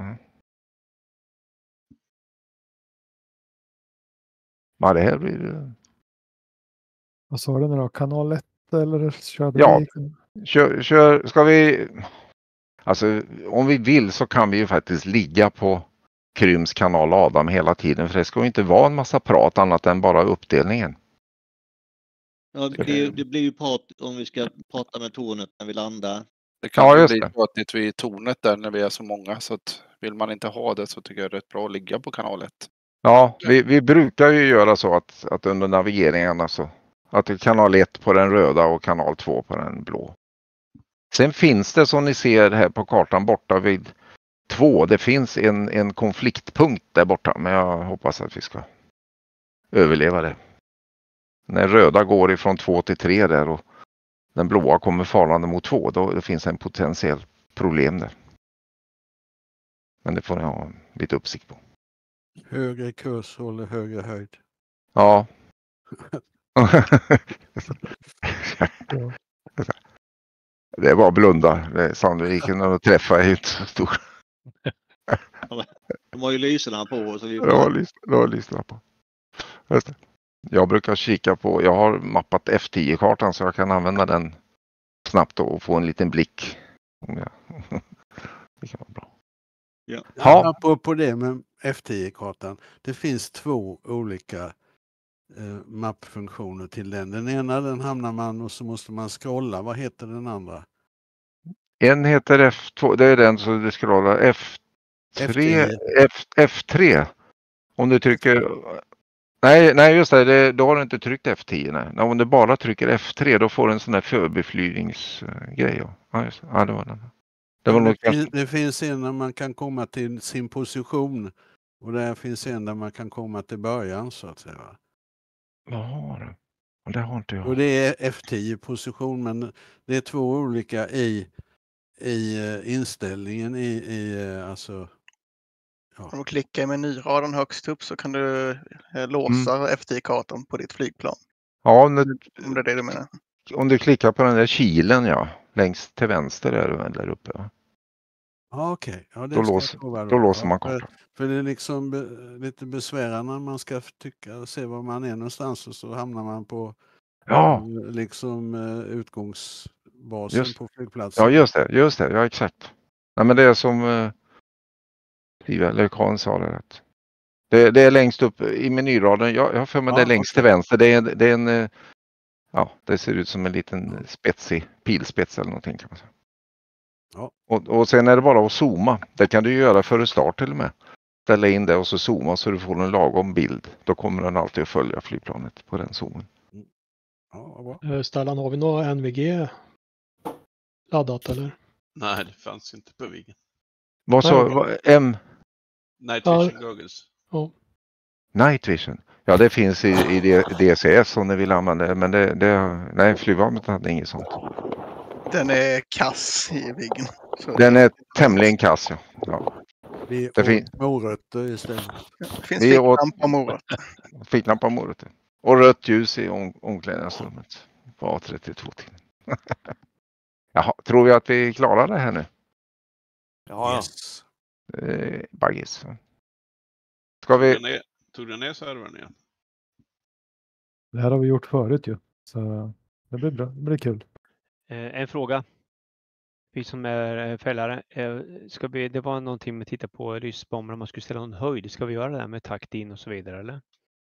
Ja, det här blir... Vad sa du nu då? Kanal ett eller körde Ja, vi? kör, kör, ska vi... Alltså, om vi vill så kan vi ju faktiskt ligga på Kryms kanal Adam hela tiden. För det ska ju inte vara en massa prat annat än bara uppdelningen. Ja, det, det blir ju prat om vi ska prata med tornet när vi landar. Det kan Ja, ju just bli det. tråkigt vid tornet där när vi är så många. Så att vill man inte ha det så tycker jag det är rätt bra att ligga på kanal ett. Ja, vi, vi brukar ju göra så att, att under navigeringarna så att det är kanal ett på den röda och kanal två på den blå. Sen finns det som ni ser här på kartan borta vid två. Det finns en, en konfliktpunkt där borta, men jag hoppas att vi ska överleva det. När röda går ifrån två till tre där och den blåa kommer farande mot två, då det finns en potentiell problem där. Men det får ni ha lite uppsikt på. Högre kurs håller högre höjd. Ja. Det är bara att blunda. Det är sannolikheten att träffa är inte så stor. De har ju lyserna på. Så vi får... Det har lys- det har lyserna på. Just det. Jag brukar kika på, jag har mappat F tio-kartan så jag kan använda den snabbt och få en liten blick. Ja. Det kan vara bra. Ja. Ja. Apropå det med F tio-kartan. Det finns två olika eh, mappfunktioner till den. Den ena den hamnar man och så måste man scrolla. Vad heter den andra? En heter F två, det är den så du scrollar F tre, F, F tre. Om du trycker, nej, nej just det, det, då har du inte tryckt F tio. Nej. Nej, om du bara trycker F tre då får du en sån där förbeflygningsgrej. Ja, just det. Ja, det var den. Det, var det, nog finns, det finns en där man kan komma till sin position och där finns en där man kan komma till början så att säga. Jaha, och det har inte jag. Och det är F tio position, men det är två olika i, i uh, inställningen i, i uh, alltså. Ja. Om du klickar i menyraden högst upp så kan du eh, låsa mm. F tio-kartan på ditt flygplan. Ja, om, det, om det är det du menar. Om du klickar på den där kilen, ja, längst till vänster är där uppe. Ja. Ja, okej. Okay. Ja, då låser, då. då låser man kartan. För, för det är liksom be, lite besvärande när man ska tycka, se var man är någonstans och så hamnar man på ja. liksom utgångsbasen just, på flygplatsen. Ja, just det. Just det. Ja, exakt. Nej, men det är som uh, eller Karin sa det rätt. Det, det är längst upp i menyraden. Jag, jag har för mig ja, det är längst okay. till vänster. Det är, det är en uh, ja, det ser ut som en liten spetsig pilspets eller någonting kan man säga. Ja. Och, och sen är det bara att zooma. Det kan du göra före start till och med. Ställa in det och så zooma så du får en lagom bild. Då kommer den alltid att följa flygplanet på den zoomen. Ja, bra. Stellan, har vi några N V G laddat eller? Nej, det fanns inte på Viggen. Vad sa M? Night Vision ja. Goggles. Ja. Night Vision. Ja, det finns i, i D C S om ni vill använda det. Men det, det, nej, flygvapnet hade inget sånt. Den är kass i Viggen. Så den är tämligen kass, ja. ja. Vi det finns morötter istället. Det finns ficklampa morötter. Ficklampa morötter. Och rött ljus i om, omklädningsrummet på A trettiotvå till. Jaha, tror vi att vi klarar det här nu? Ja, yes. eh, Baggis. Ska vi... Tog du ner servern igen? Det här har vi gjort förut ju. Så det blir bra. Det blir kul. Eh, en fråga. Vi som är fällare. Eh, ska vi, det var någonting med att titta på ryssbomber om man skulle ställa någon höjd. Ska vi göra det här med takt in och så vidare eller?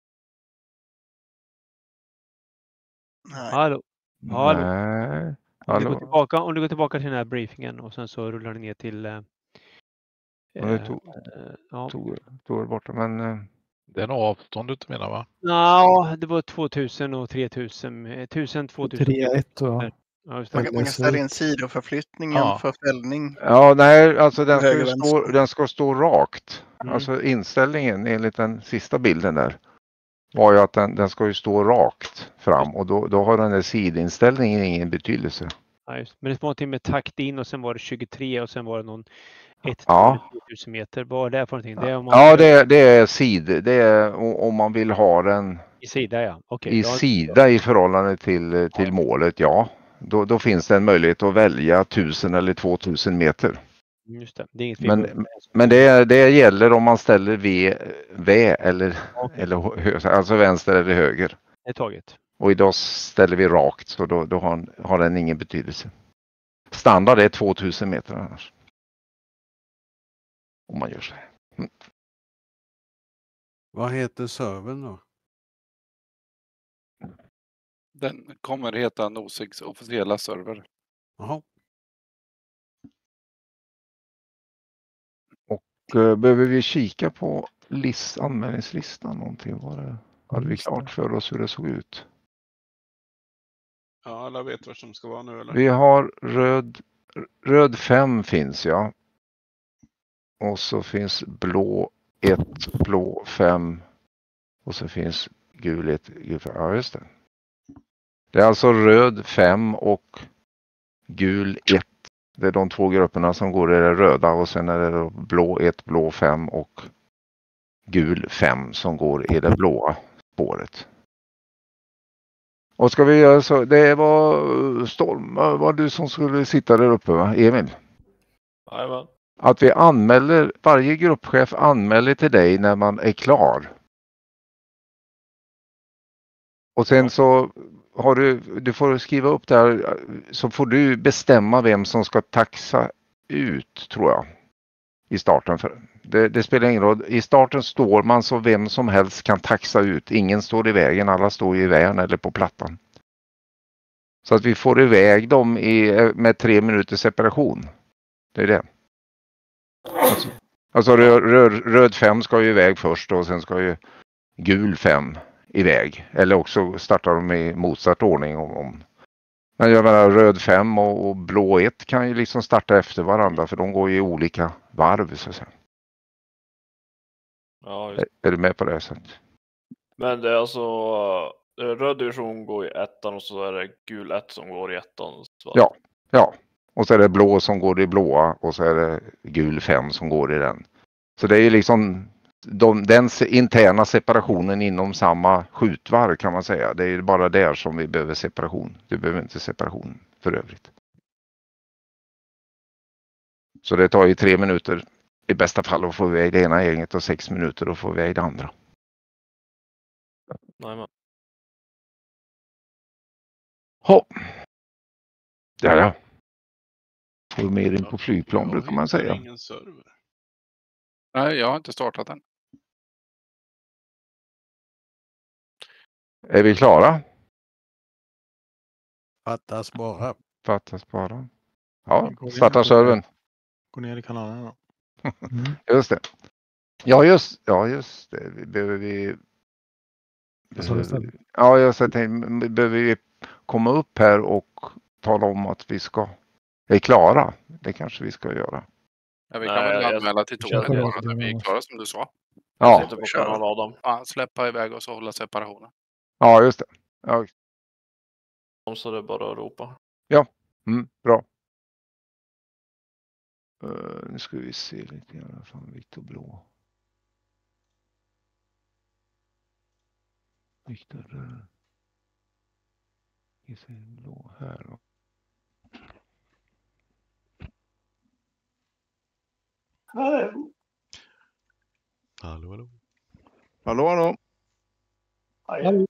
Nej. Hallå. Hallå. Nej. Om, du går tillbaka, om du går tillbaka till den här briefingen och sen så rullar du ner till... Eh, det tog, eh, ja. tog, tog det borta, men... Eh, det är nog avståndet du menar, va? Ja, det var tvåtusen och tretusen. tusen, tvåtusen. tre ett och... Ja, man, kan, man kan ställa in sidoförflyttningen ja. för fällning. Ja, nej, alltså den ska, ju stå, den ska stå rakt. Mm. Alltså inställningen enligt den sista bilden där var ju att den, den ska ju stå rakt fram och då, då har den där sidinställningen ingen betydelse. Ja, just. Men det var någonting med takt in och sen var det tjugotre och sen var det någon ett ja. tusen meter. Vad är det för någonting? Det är om man ja, det är, det är sid. Det är om man vill ha den i sida, ja. Okay, i sida i förhållande till, till målet, ja. Då, då finns det en möjlighet att välja tusen eller tvåtusen meter. Just det. Det är inget men men det, det gäller om man ställer V, v eller, okay. eller alltså vänster eller höger. Det är taget. Och idag ställer vi rakt så då, då har, har den ingen betydelse. Standard är tvåtusen meter annars. Om man gör så här. Mm. Vad heter servern då? Den kommer heta Nosigs officiella server. Jaha. Och uh, behöver vi kika på list, anmälningslistan någonting? Var det, hade vi klart för oss hur det såg ut? Ja, alla vet vad som ska vara nu eller? Vi har röd, röd fem finns ja. Och så finns blå ett, blå fem. Och så finns gul ett, gul fem. Ja, just det. Det är alltså röd fem och gul ett. Det är de två grupperna som går i det röda och sen är det blå ett, blå fem och gul fem som går i det blåa spåret. Och ska vi göra så, det var Storm, var du som skulle sitta där uppe va, Emil? Jajamän. Att vi anmäler, varje gruppchef anmäler till dig när man är klar. Och sen så har du, du får skriva upp där så får du bestämma vem som ska taxa ut tror jag. I starten. För det, det spelar ingen roll. I starten står man så vem som helst kan taxa ut. Ingen står i vägen, alla står i värn eller på plattan. Så att vi får iväg dem i, med tre minuters separation. Det är det. Alltså, alltså röd, röd, röd fem ska ju iväg först och sen ska ju gul fem iväg. Eller också startar de i motsatt ordning. Om, om. Men jag menar röd fem och, och blå ett kan ju liksom starta efter varandra för de går ju i olika varv så att säga. Ja, är, är du med på det sättet? Men det är alltså röd division går i ettan och så är det gul ett som går i ettan. Så. Ja, ja. Och så är det blå som går i blåa och så är det gul fem som går i den. Så det är ju liksom de, den interna separationen inom samma skjutvarv kan man säga. Det är bara där som vi behöver separation. Du behöver inte separation för övrigt. Så det tar ju tre minuter i bästa fall att få iväg det ena gänget och sex minuter att få iväg det andra. Nej, men. Ja. Ja, ja. Får mer in på flygplan brukar man säga. Ingen server. Nej, jag har inte startat den. Är vi klara? Fattas bara. Fattas bara. Ja, starta servern. Gå ner i kanalen då. Mm. Just det. Ja, just, ja, just det. Vi behöver vi... Behöver, ja, jag tänkte, behöver vi komma upp här och tala om att vi ska är klara. Det kanske vi ska göra. Ja, vi kan Nej, väl jag, anmäla till jag, Tony jag, att vi är klara som du sa. Ja. Sitter på kanal Adam. Ja, släppa iväg och så hålla separationen. Ja, just det. Ja. Så det är bara att ropa. Ja, mm, bra. Uh, nu ska vi se lite grann från Viktor Blå. Viktor uh, Blå här då. Hallå. Hallå, hallå. Hallå, hallå. Hallå.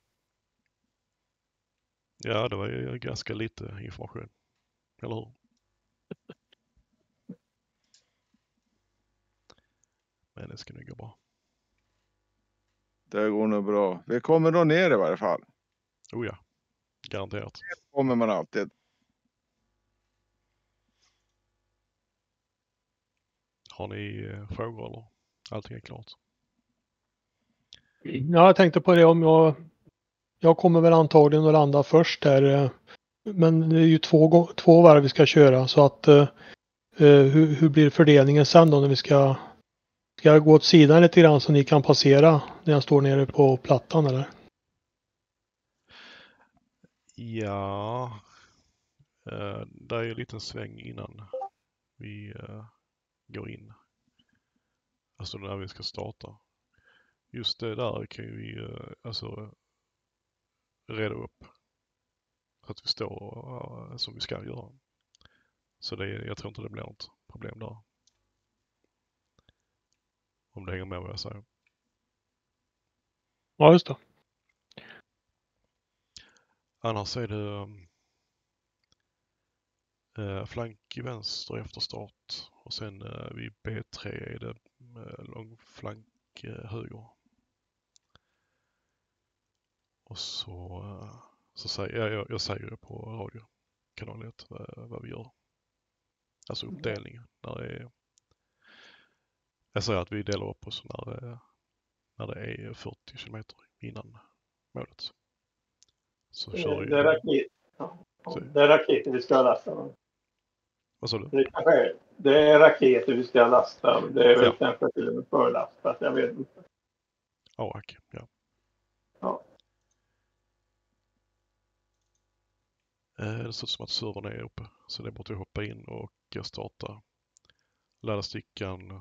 Ja, det var ju ganska lite information. Eller hur? Men det ska nog gå bra. Det går nog bra. Vi kommer då ner i varje fall. Oh ja, garanterat. Det kommer man alltid. Har ni eh, frågor eller? Allting är klart. Ja, jag tänkte på det om jag... Jag kommer väl antagligen att landa först där. Men det är ju två, två varv vi ska köra så att eh, hur, hur blir fördelningen sen då när vi ska... Ska jag gå åt sidan lite grann så ni kan passera när jag står nere på plattan eller? Ja, eh, det är ju en liten sväng innan vi eh, går in. Alltså när vi ska starta. Just det där kan vi eh, alltså reda upp. Så att vi står uh, som vi ska göra. Så det, jag tror inte det blir något problem där. Om det hänger med vad jag säger. Ja, just det. Annars är det um, uh, flank i vänster efter start. Och sen uh, vid B tre är det uh, lång flank uh, höger. Och så, uh, så säger jag, jag, jag säger det på radio. Kanal ett uh, vad vi gör. Alltså uppdelningen. När det är, jag säger att vi delar upp oss när det, när det är fyrtio kilometer innan målet. Så det, kör vi. Det är, raket, ja, det är raketer vi ska lasta. Vad sa du? Det, kanske, det är raketer vi ska lasta. Det är väl Ja. kanske till och med förlastat. Jag vet inte. Ja, okej. Ja. Ja. Det ser ut som att servern är uppe. Så det är bara att hoppa in och starta. Ladda stickan.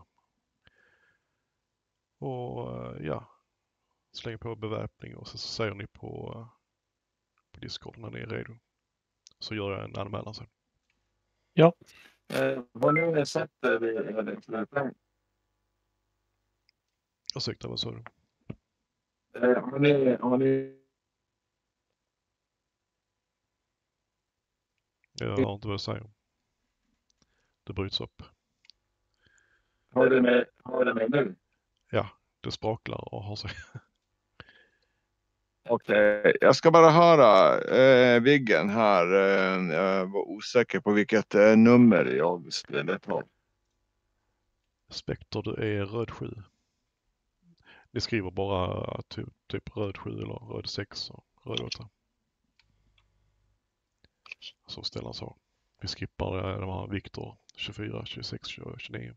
Och ja. Slänga på beväpning och så säger ni på, på Discord när ni är redo. Så gör jag en anmälan sen. Ja. Eh, vad nu är sett vi är Ursäkta, vad sa du? eh, har ni, har ni... Jag har inte vad jag säger. Det bryts upp. Har du med, har du med nu? Ja, det spraklar och har sig. Okej, okay. Jag ska bara höra eh, Viggen här. Eh, jag var osäker på vilket eh, nummer jag skulle ta. Spektor, du är röd sju. Ni skriver bara typ, typ röd sju eller röd sex och röd åtta. Så ställer så. Vi skippar de här Viktor tjugofyra, tjugosex, tjugonio.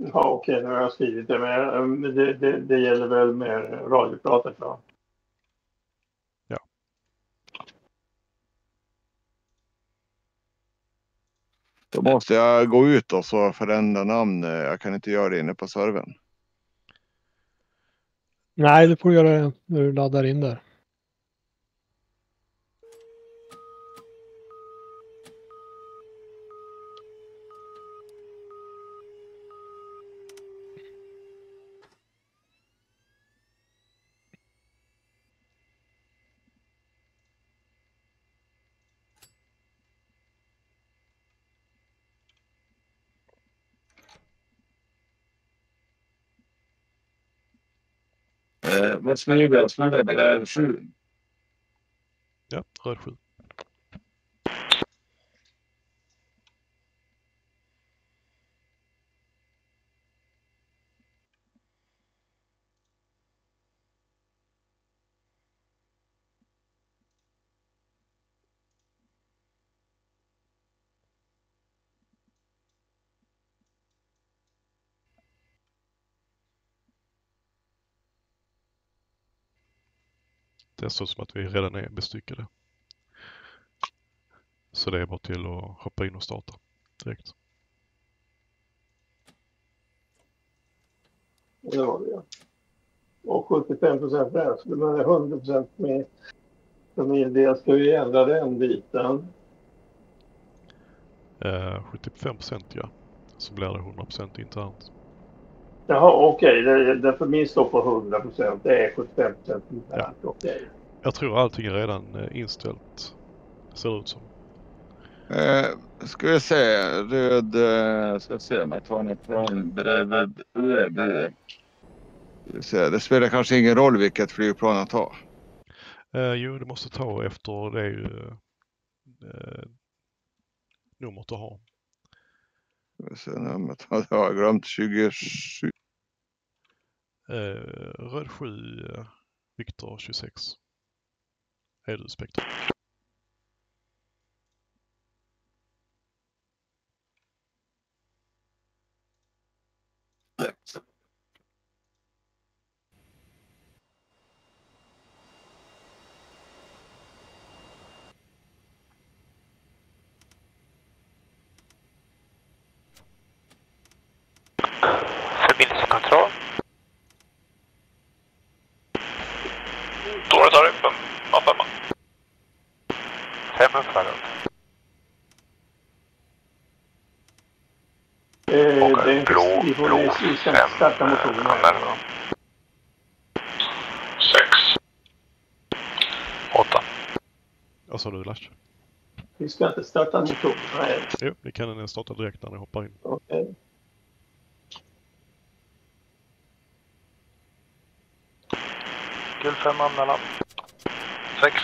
Ja, okej, nu har jag skrivit det. Men det, det, det gäller väl med radiopratet, va? Ja. Då måste jag gå ut och så förändra namn. Jag kan inte göra det inne på servern. Nej, det får du göra när du laddar in där. Eh, vad smyger jag? Smyger jag sju? Ja, röd sju. Det är så som att vi redan är bestyckade. Så det är bara till att hoppa in och starta direkt. Det var det, ja. Och sjuttiofem procent bränsle, men hundra procent med familjedel. Ska vi ändra den biten? Eh, sjuttiofem procent ja. Så blir det hundra procent internt. Jaha, okej. Okay. Därför min står på hundra procent. Det är sjuttiofem procent internt. Ja. Okej. Okay. Jag tror allting är redan eh, inställt. Ser det ut som. Eh, ska vi se. Röd. Eh, ska se om jag tar något från bredvid ÖB. Det spelar kanske ingen roll vilket flygplan jag tar. Eh, jo, det måste ta efter det är ju eh, numret att ha. Så numret har jag glömt tjugosju. Eh, röd sju, eh, Viktor tjugosex. Är du Spektrum? Förbindelsekontroll. Dåligt har du fem av femman. Fem uppfärdat. Eh, det blå, vi får blå, vi ska starta motorerna. Sex. Åtta. Vad sa du, Lars? Vi ska inte starta motorerna än. Jo, det kan den starta direkt när ni hoppar in. Okej. Okay. Gul femman mellan. Sex.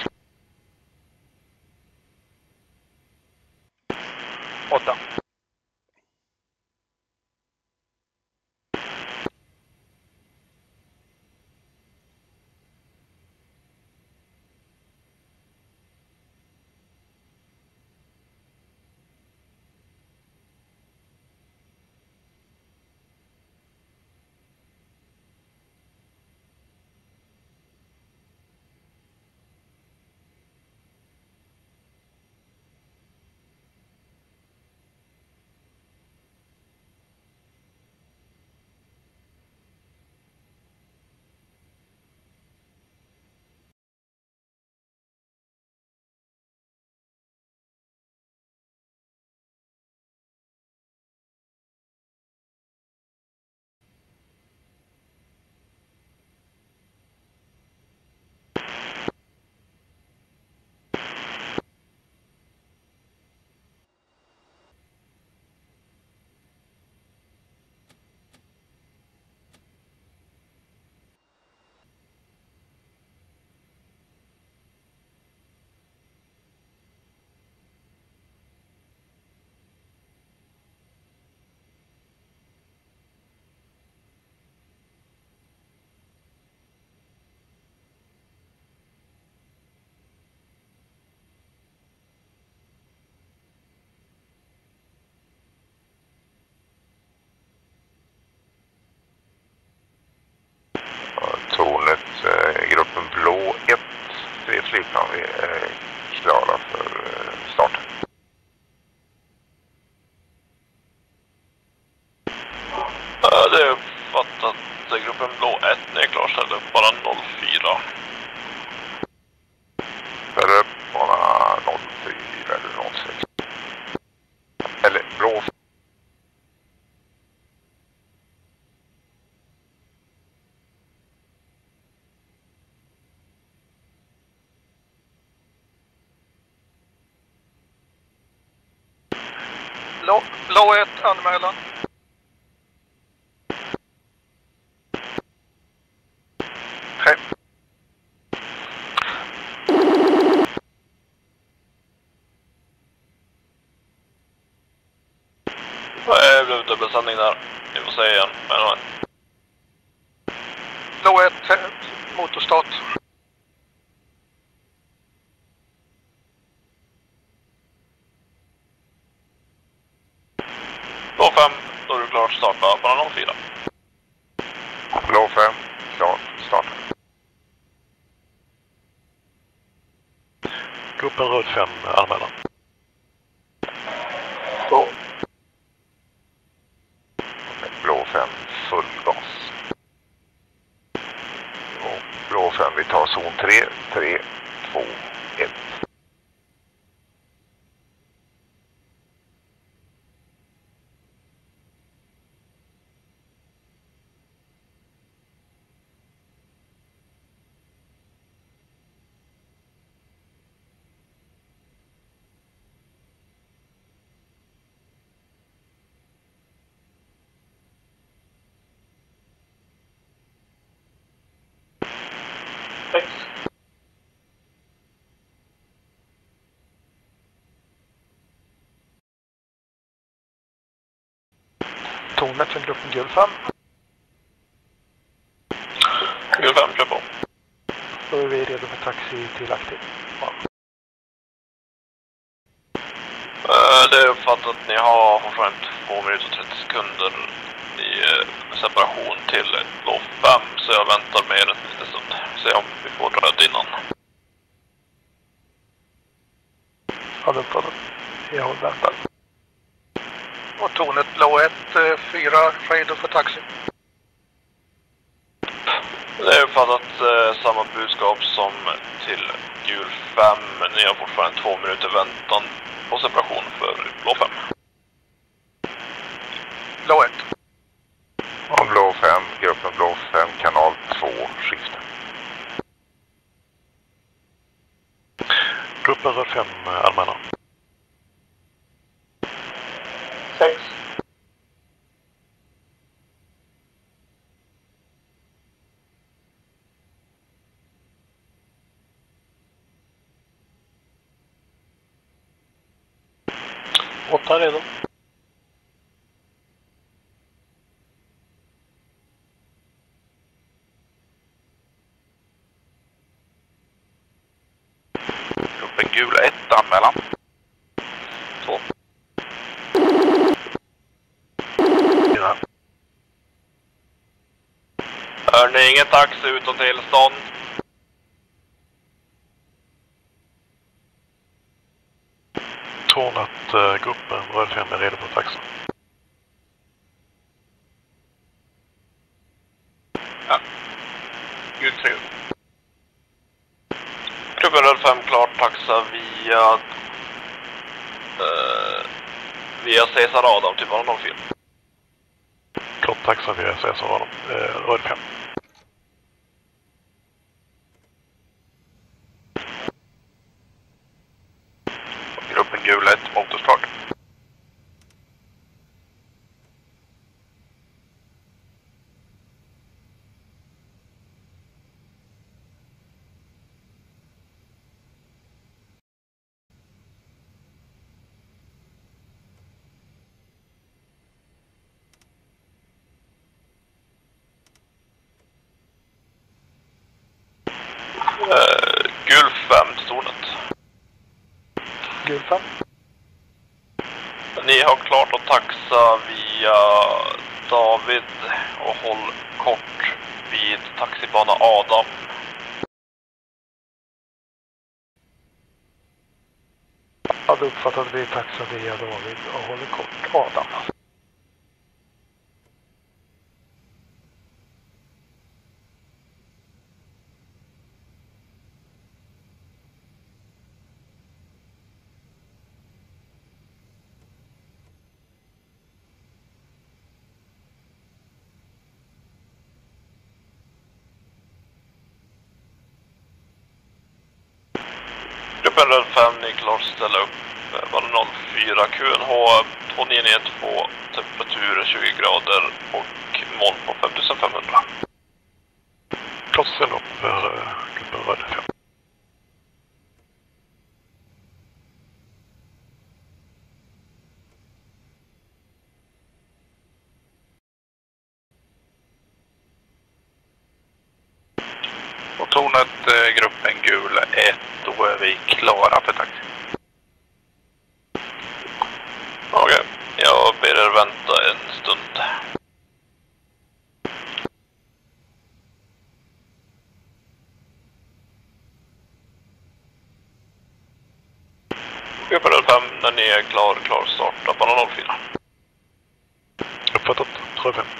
Åtta. Blå, blå ett, anmälan. Tre. Det blev dubbelsändning där. Vi får se igen. Men... Blå ett, motorstart. Blå fem, då är du klart starta på noll fyra. Blå fem, klart starta. Gruppen röd fem, anmälan. Två. Blå fem, full gas. Och blå fem, vi tar zon tre, tre, två, ett. Tornet från gruppen gul fem. Gul fem, kör på. Då är vi redo för taxi till aktiv. Ja. Det är uppfattat att ni har fortfarande två minuter och trettio sekunder i separation till blå fem, så jag väntar med en liten stund. Se om vi får röd innan. Ja, det uppfattat. Jag håller väntar. Och tornet blå ett, fyra, redo för taxi. Det är uppfattat eh, samma budskap som till gul fem. Ni har fortfarande två minuter väntan på separation för blå fem. Blå ett. Och blå fem, gruppen blå fem, kanal två, skifte. Gruppen röd fem, anmälan. Sex. Åtta redo. Gruppen gul ett, anmälan. Två. Ja. Hör ni ingen taxi utan tillstånd? Tornet, uh, gruppen röd fem är redo för taxi. Ja. Gul tre. Gruppen röd fem klart taxa via uh, via Cesar Adam till bara noll fyra. Klart taxa via Cesar Adam, uh, röd fem. Gruppen gul ett, motorstart. Uh, gul fem till tornet. Gul fem. Ni har klart att taxa via David och håll kort vid taxibana Adam. Jag hade uppfattat att vi taxar via David och håller kort Adam. Gruppen röd fem, ni är klart ställa upp var noll fyra Q N H två nio nio två, temperatur tjugo grader och moln på fem fem hundra. Klart ställ upp för gruppen röd fem. Och tornet eh, gruppen gul ett, då är vi klara för taxi. Okej, okay. Jag ber er vänta en stund. Gruppen fem, när ni är klar, klar starta på noll fyra. Uppfattat, röd fem.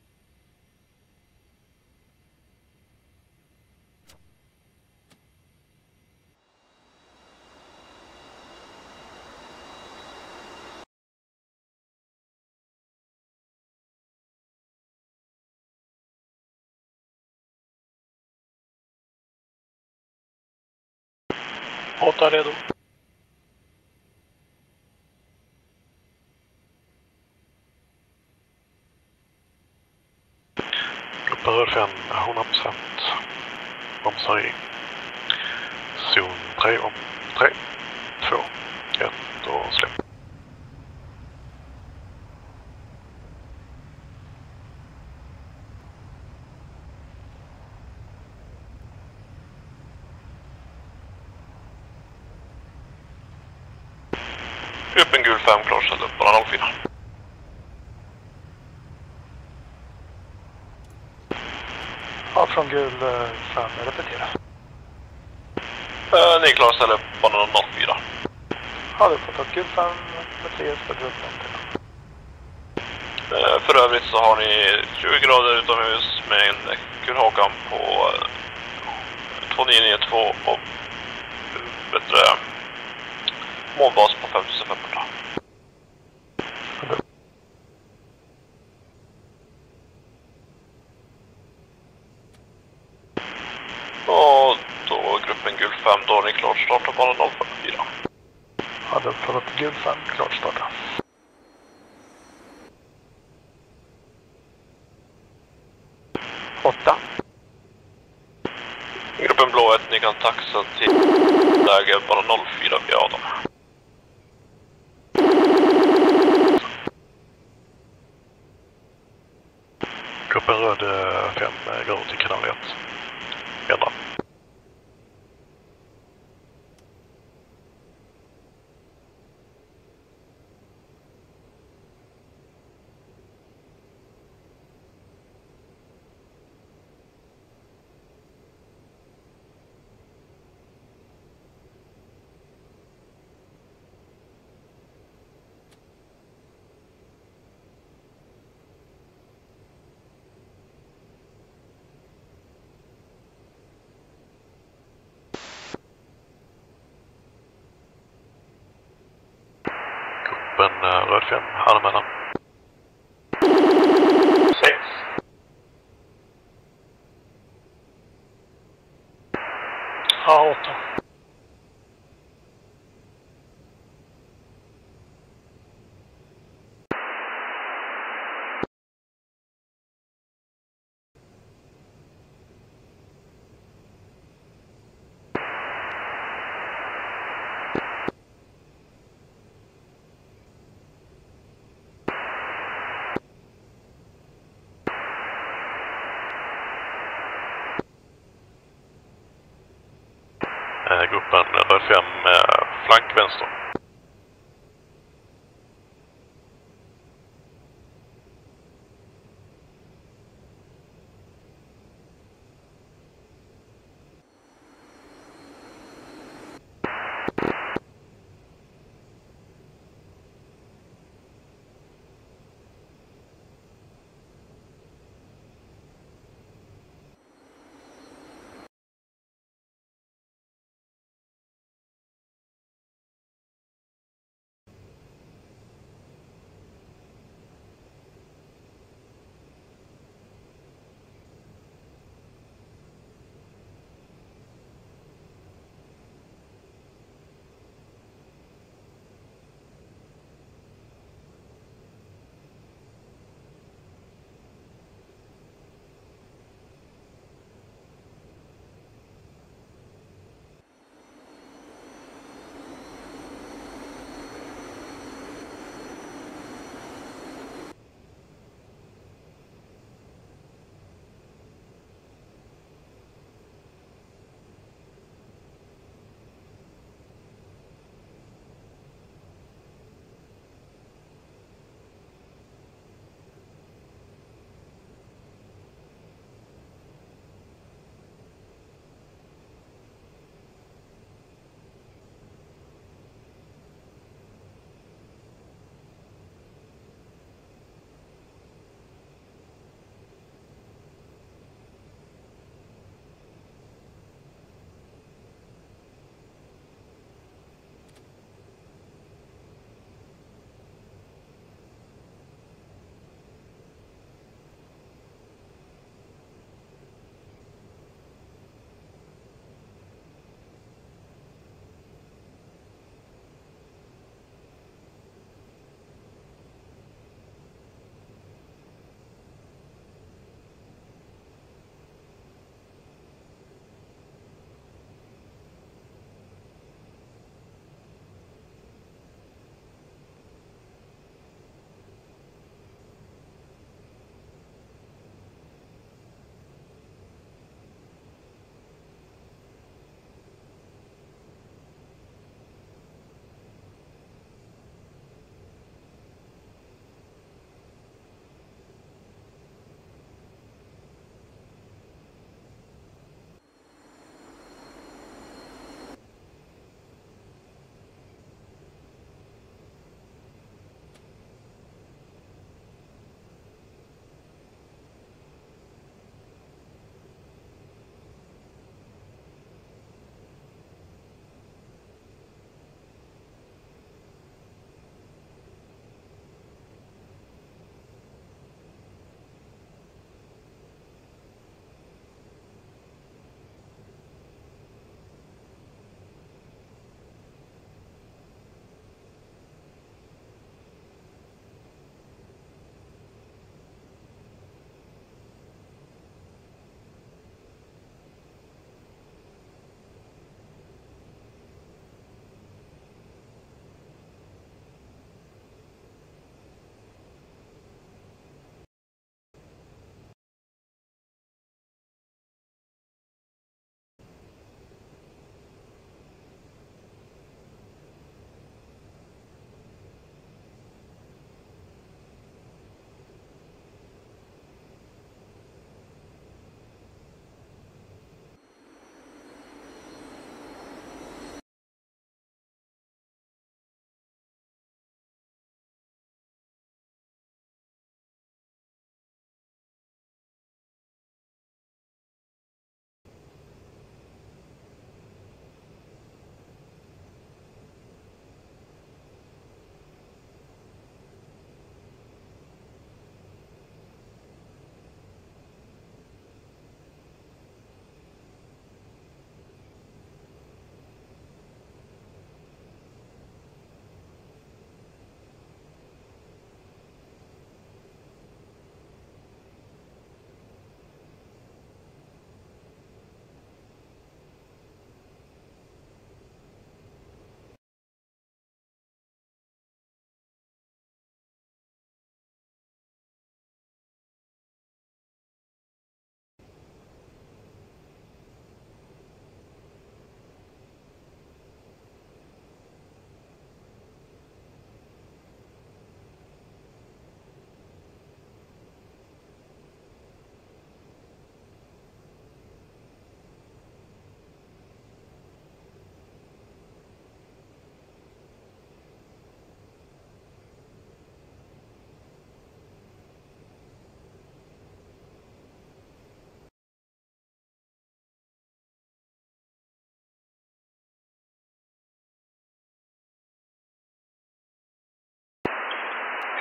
åtta redo. Gruppen röd fem, hundra procent. Bromsar i. Zon tre om tre, två, ett och släpp. Gruppen gul fem klar, ställ upp på noll fyra. Ja, från gul fem, repetera. Uh, ni är klara, ställ upp på noll fyra. Ja, det får ta gul fem med tre, ställ upp någonting. Uh, för övrigt så har ni tjugo grader utomhus med en kulhakan på uh, två nio nio två och bättre månbas på fem fem hundra. Och då gruppen gul fem, då är ni klart starta på noll fyra. Ja, det får ta gul fem, klart starta. åtta. Gruppen blå ett, ni kan taxa till läge bara noll fyra via Adam. Gruppen röd fem går till kanal ett. Ändra. Gruppen röd fem, anmälan. sex. Ja, åtta. Gruppen röd fem, flank vänster.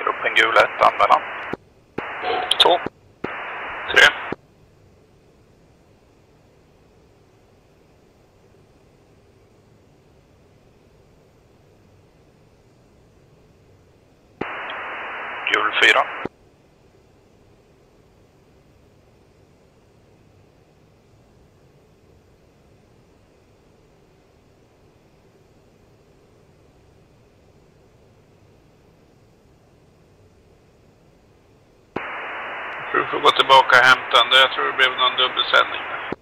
Trycker upp en gul ett, anmälan. Två. Tre. Gul fyra. Du får gå tillbaka och hämta den. Jag tror det blev någon dubbelsändning.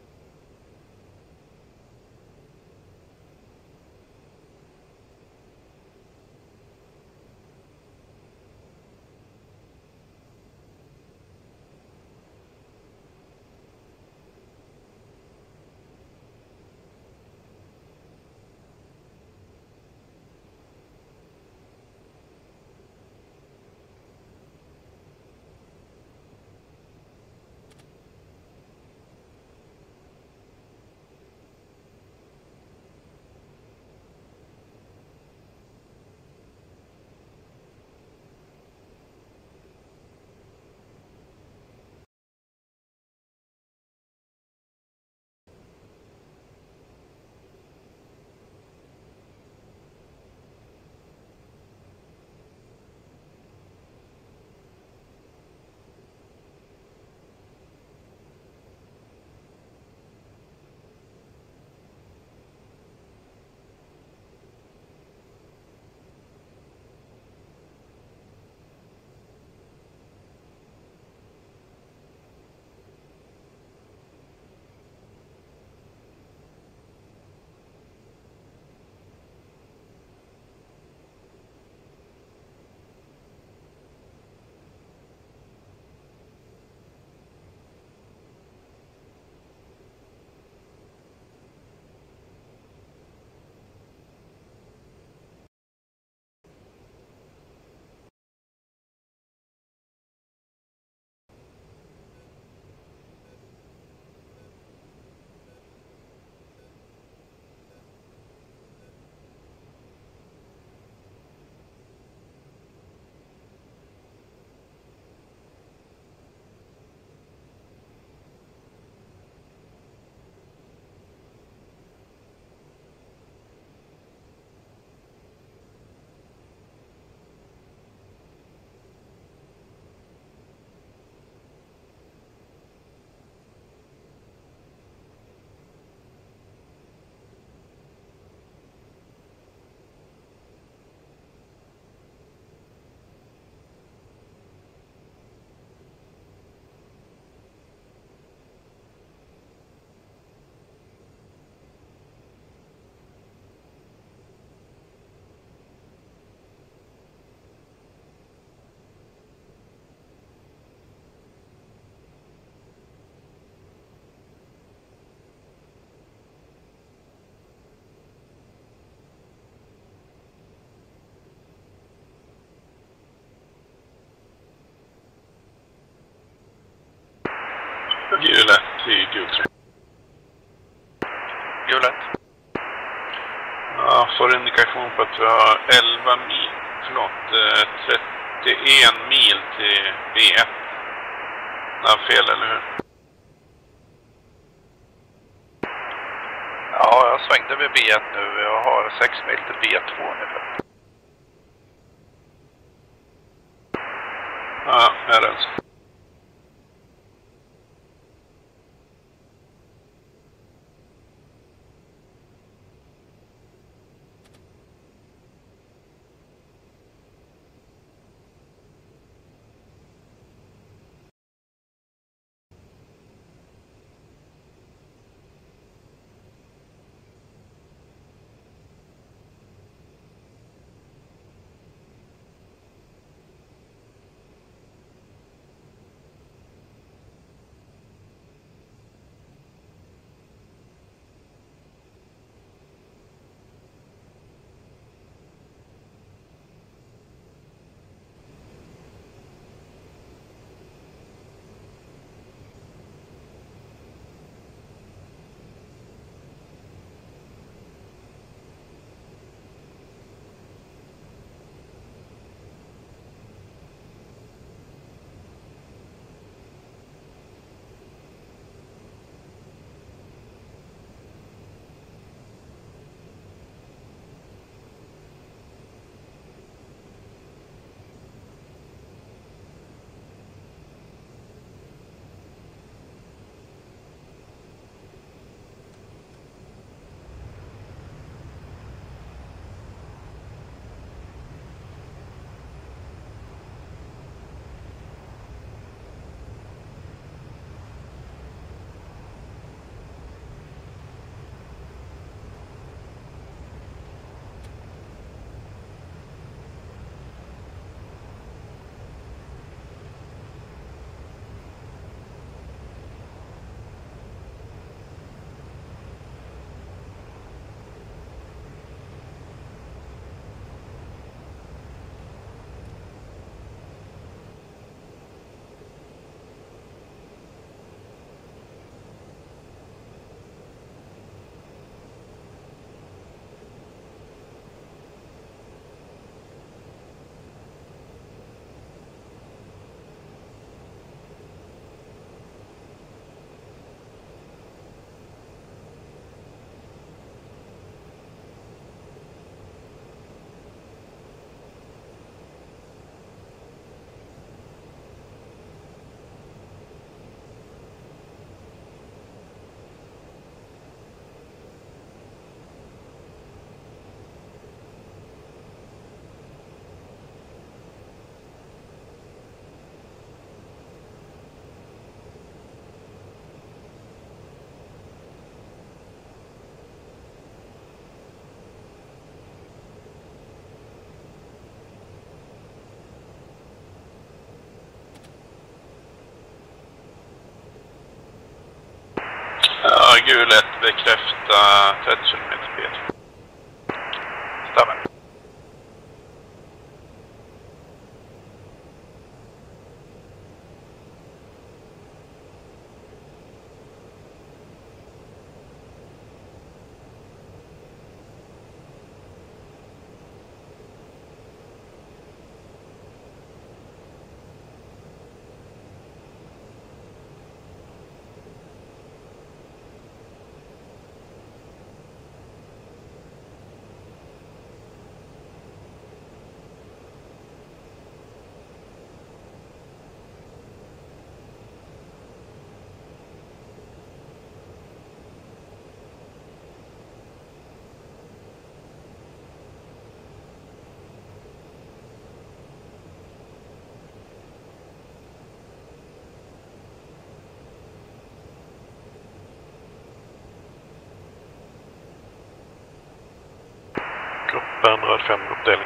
Gul ett till gul tre. Gul ett. Ja, får indikation på att vi har elva mil, förlåt, eh, trettioen mil till B ett. Nej, fel, eller hur? Ja, jag svängde vid B ett nu. Jag har sex mil till B två ungefär. Ja, här är det. Gul ett, bekräfta trettio kilometer P. Stämmer. Gruppen röd fem uppdelning.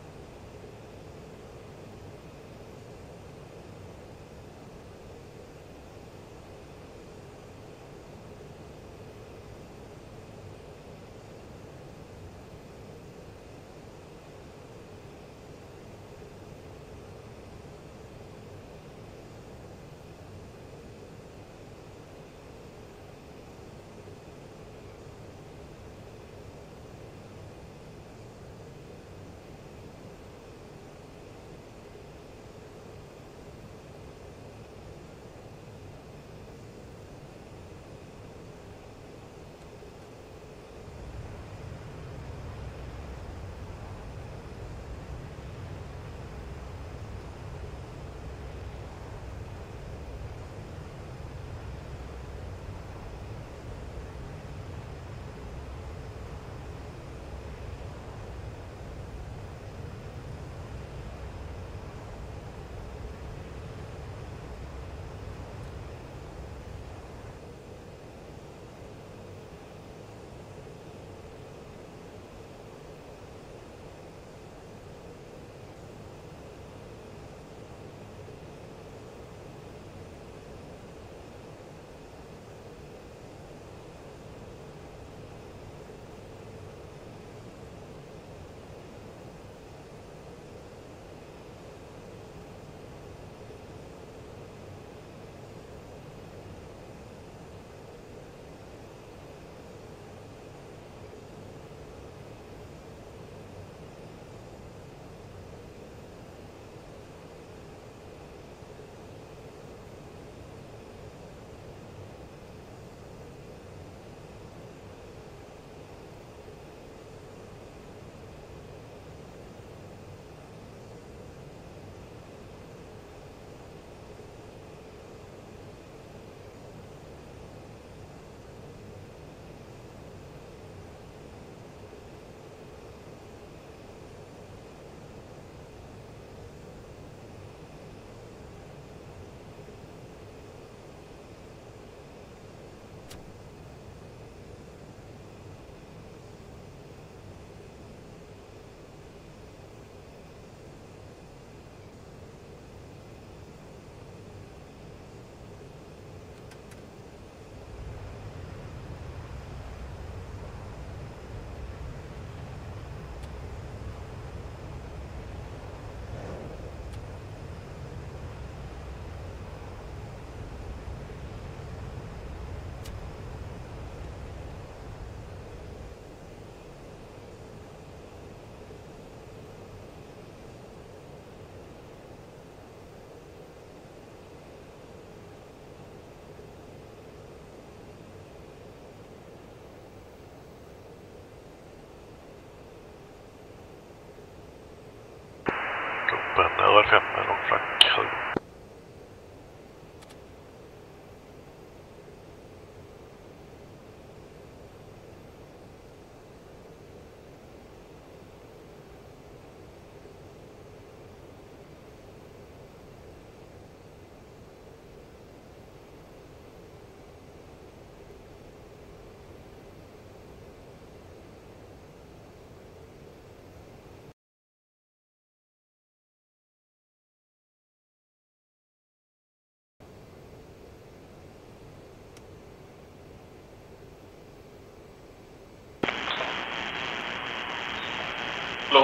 Gruppen röd fem med långflank höger.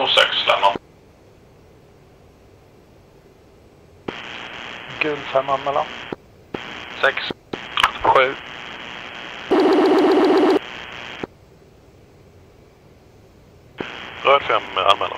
Blå sex, lämna. Gul fem anmälan. sex. sju. Röd fem anmälan.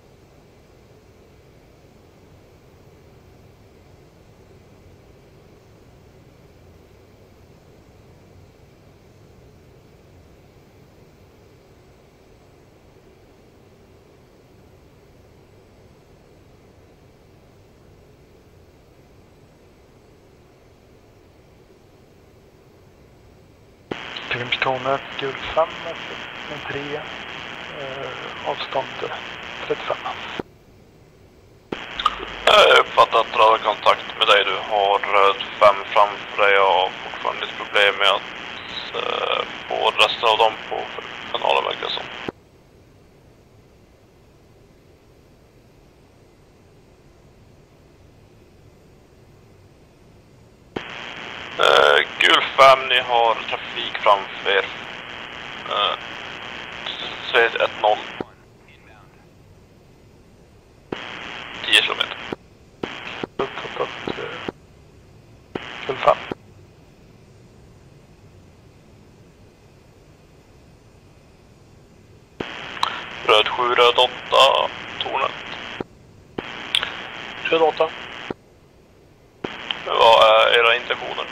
Grimstornet, gul fem, en tre, eh, avstånd trettiofem. Jag uppfattar att radarkontakt med dig. Du har röd fem framför dig och har fortfarande ett problem med att eh, få resten av dem på kanalen, verkar som. Uh, gul fem, ni har trafik framför er. Uh, Säg ett noll. tio kilometer. Uppfattat uh, gul fem. Röd sju, röd åtta, tornet. Röd åtta. Vad är era intentioner?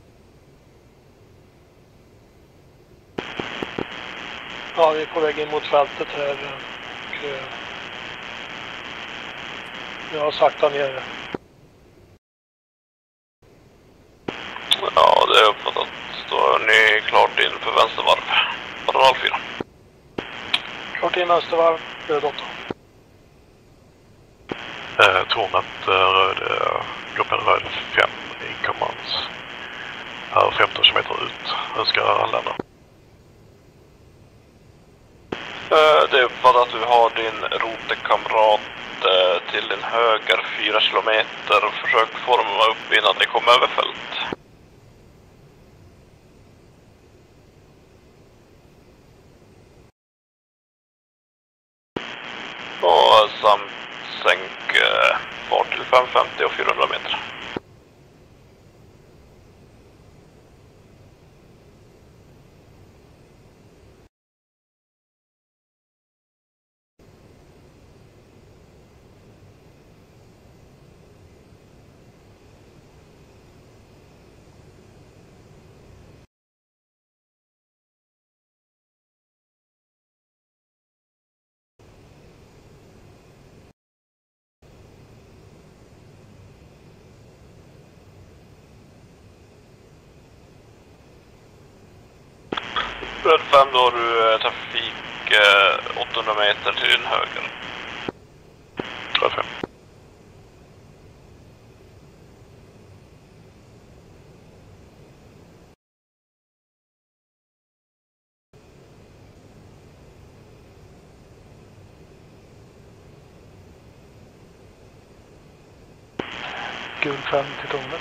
Ja, vi är på väg in mot fältet här och eh, jag har sakta ner. Ja, det är uppfattat. Då är ni klart in för vänstervarv. Paranal fyra. Klart in vänstervarv, röd åtta. Eh, tornet röd, eh, gruppen röd fem i commands. Här femton kilometer ut. Önskar anlända. Det är uppfattat att du har din rotekamrat till din höger fyra kilometer. Försök forma upp innan ni kommer över fält. Och samt sänk fart till femhundrafemtio och fyrahundra meter. Röd fem, då har du trafik eh, åttahundra meter till din höger. Röd fem. Gul fem till tornet.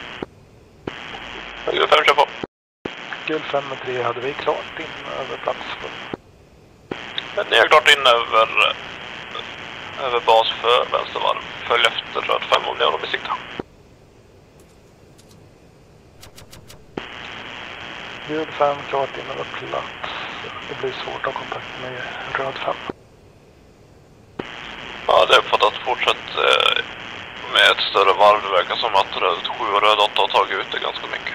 Gul fem, kör på. Gul fem och tre hade vi klart in över plats. Men ni har klart in över, över bas för vänstervarv. Följ efter röd fem om ni har dem i sikte. Gul fem klart in över plats. Det blir svårt att ha kontakt med röd fem. Ja, det är uppfattat. Fortsätt eh, med ett större varv. Det verkar som att röd sju och röd åtta har tagit ut det ganska mycket.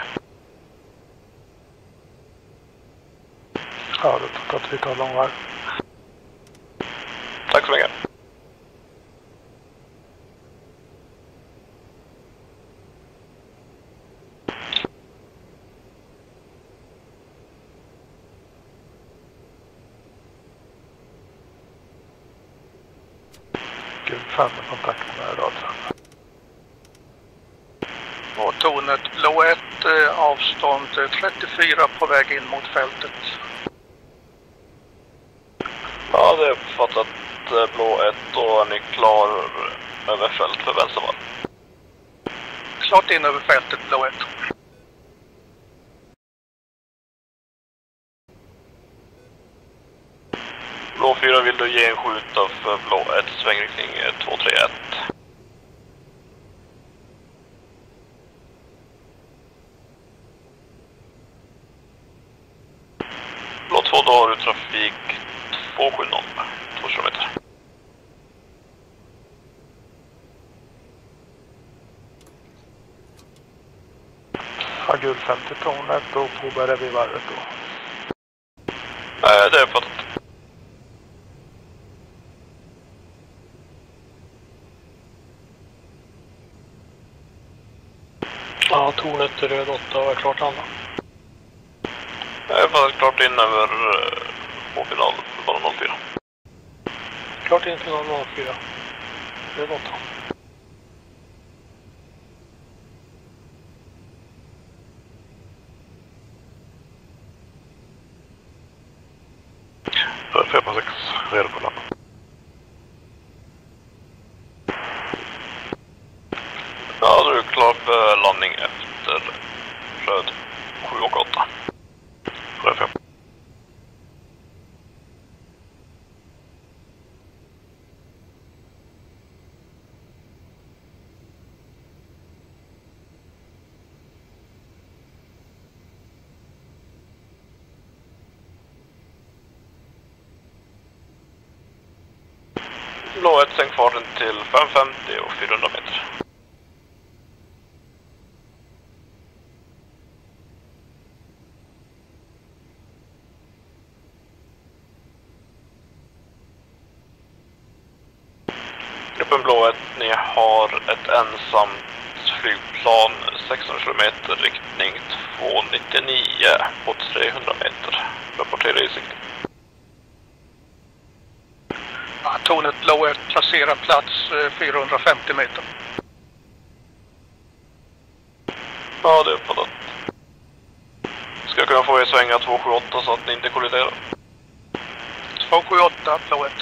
Ja, det tror att vi tar långvarv. Tack så mycket. Gul fem i kontakt med röd fem. Och tornet blå ett, eh, avstånd trettiofyra på väg in mot fältet. Ja, det är uppfattat. Blå ett, då är ni klar över fält för vänstervarv. Klart in över fältet, blå ett. Blå fyra fyra vill du ge en skjuta för blå ett svängriktning två tre ett. Blå två, då har du trafik två sju noll, två kilometer. Ja, gul femtio tornet, då påbörjar vi varvet då. Nej, det är uppfattat. Ja, tornet är röd åtta och är klart Anna. Jag är fattat klart in över på final för bara noll fyra. Klart in final noll fyra. Röd åtta. fem sex, redo på landa. Ja, då är du klar för landning efter röd sju och åtta. Röd fem. Blå ett, sänk farten till fem femtio och fyrahundra meter. Gruppen blå ett, ni har ett ensamt flygplan sexton kilometer riktning två nittionio på trehundra meter. Rapportera i sikte. Ja, tornet blå ett placerar plats fyrahundrafemtio meter. Ja, det är uppfattat. Ska jag kunna få er svänga två sju åtta så att ni inte kolliderar? två sju åtta, blå ett.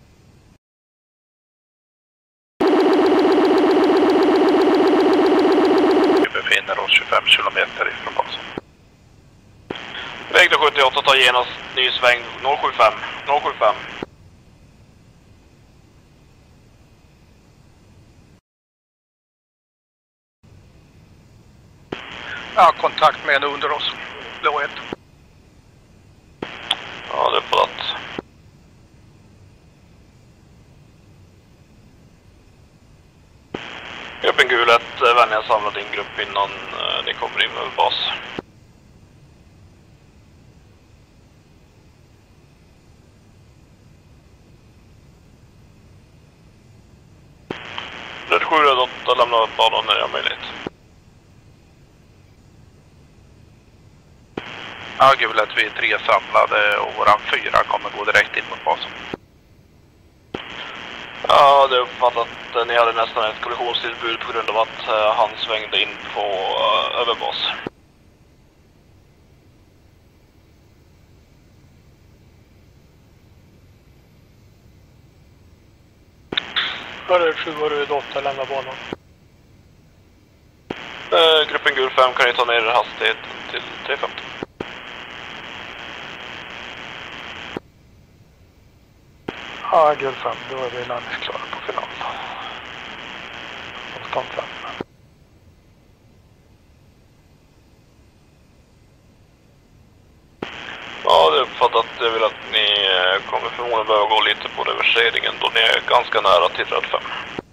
Vi befinner oss tjugofem kilometer ifrån basen. Väg sjuttioåtta, ta genast ny sväng noll sju fem. noll sju fem. Ja, kontakt med en under oss. Blå ett. Ja, det är på att. Gruppen gul ett, vänligen samla din grupp innan uh, ni kommer in med bas. Röd sju, röd åtta, lämna banan när jag har möjlighet. Ja, gul ett, vi är tre samlade och våran fyra kommer gå direkt in mot basen. Ja, det är uppfattat att ni hade nästan ett kollisionstillbud på grund av att uh, han svängde in på uh, överbas. Röd sju och röd åtta, lämna banan. Uh, gruppen gul fem kan ju ta ner hastigheten till tre femtio. Ja, gul fem, då är vi landningsklara på final. Avstånd fem. Ja, det är uppfattat. Jag vill att ni kommer förmodligen behöva gå lite på reverseringen då ni är ganska nära till röd fem.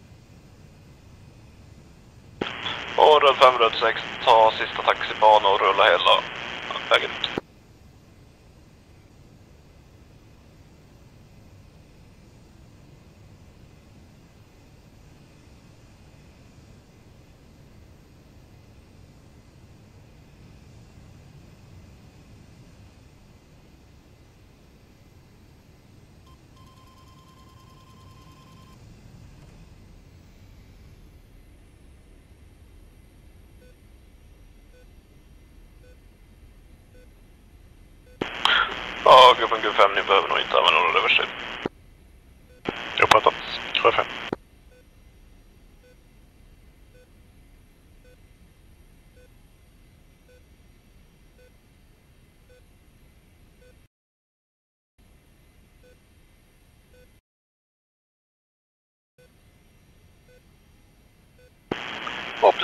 Och röd fem, röd sex, ta sista taxibana och rulla hela vägen ut. Ja, gruppen G fem, ni behöver nog inte använda någon reversering. Jag pratar G fem.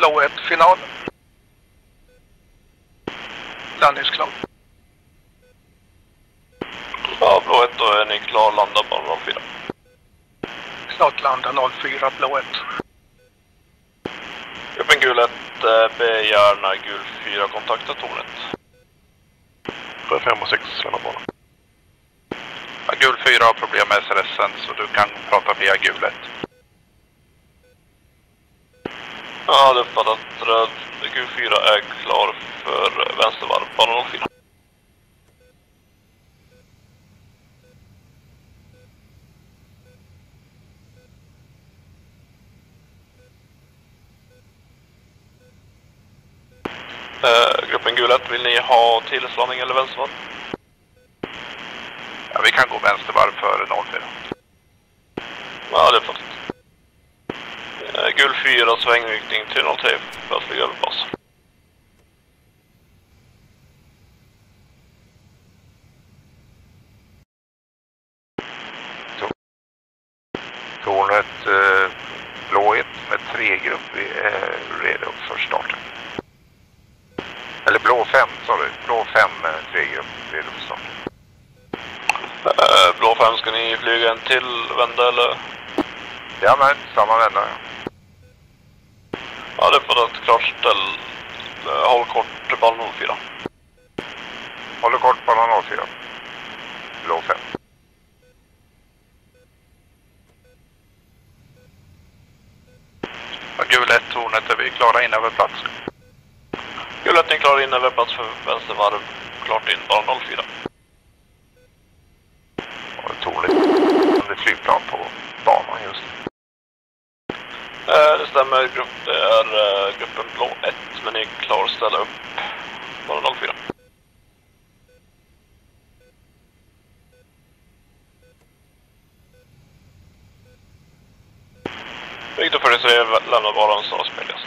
blå ett final. Landningsklar. Ja, blå ett, då är ni klar, landa på noll fyra. Snart landa noll fyra, blå ett. Gruppen gul ett, eh, be gärna gul fyra kontakta tornet. fem och sex lämnar banan. Ja, gul fyra har problem med S R S-en så du kan prata via gul ett. Ja, det är för att röd gul fyra är klar för vänstervarv, bana noll fyra. Uh, gruppen gul ett, vill ni ha tillslaning eller vänstervarv? Ja, vi kan gå vänstervarv före noll fyra. Ja, det är faktiskt. Uh, gul fyra, svängriktning till noll tre för att flyga över bas. Tornet eh, blå ett med tre grupp, vi är redo för starten. Eller blå fem, sorry. Blå fem med tre grupp, redo för starten. Uh, blå fem, ska ni flyga en till vända eller? Ja, men samma vända. Ja, ja det är för att klart ställ. Uh, håll kort bana noll fyra. Håller kort bana noll fyra. Blå fem. Ja, gul ett, tornet, är vi klara in över plats? Gul ett, ni klarar in över plats för vänstervarv. Klart in bana noll fyra. Och tornet under flygplan på banan just nu. Uh, det stämmer, grupp, det är uh, gruppen blå ett, men ni är klar att ställa upp bana noll fyra. Victor fyrtiotre lämnar banan snarast möjligast.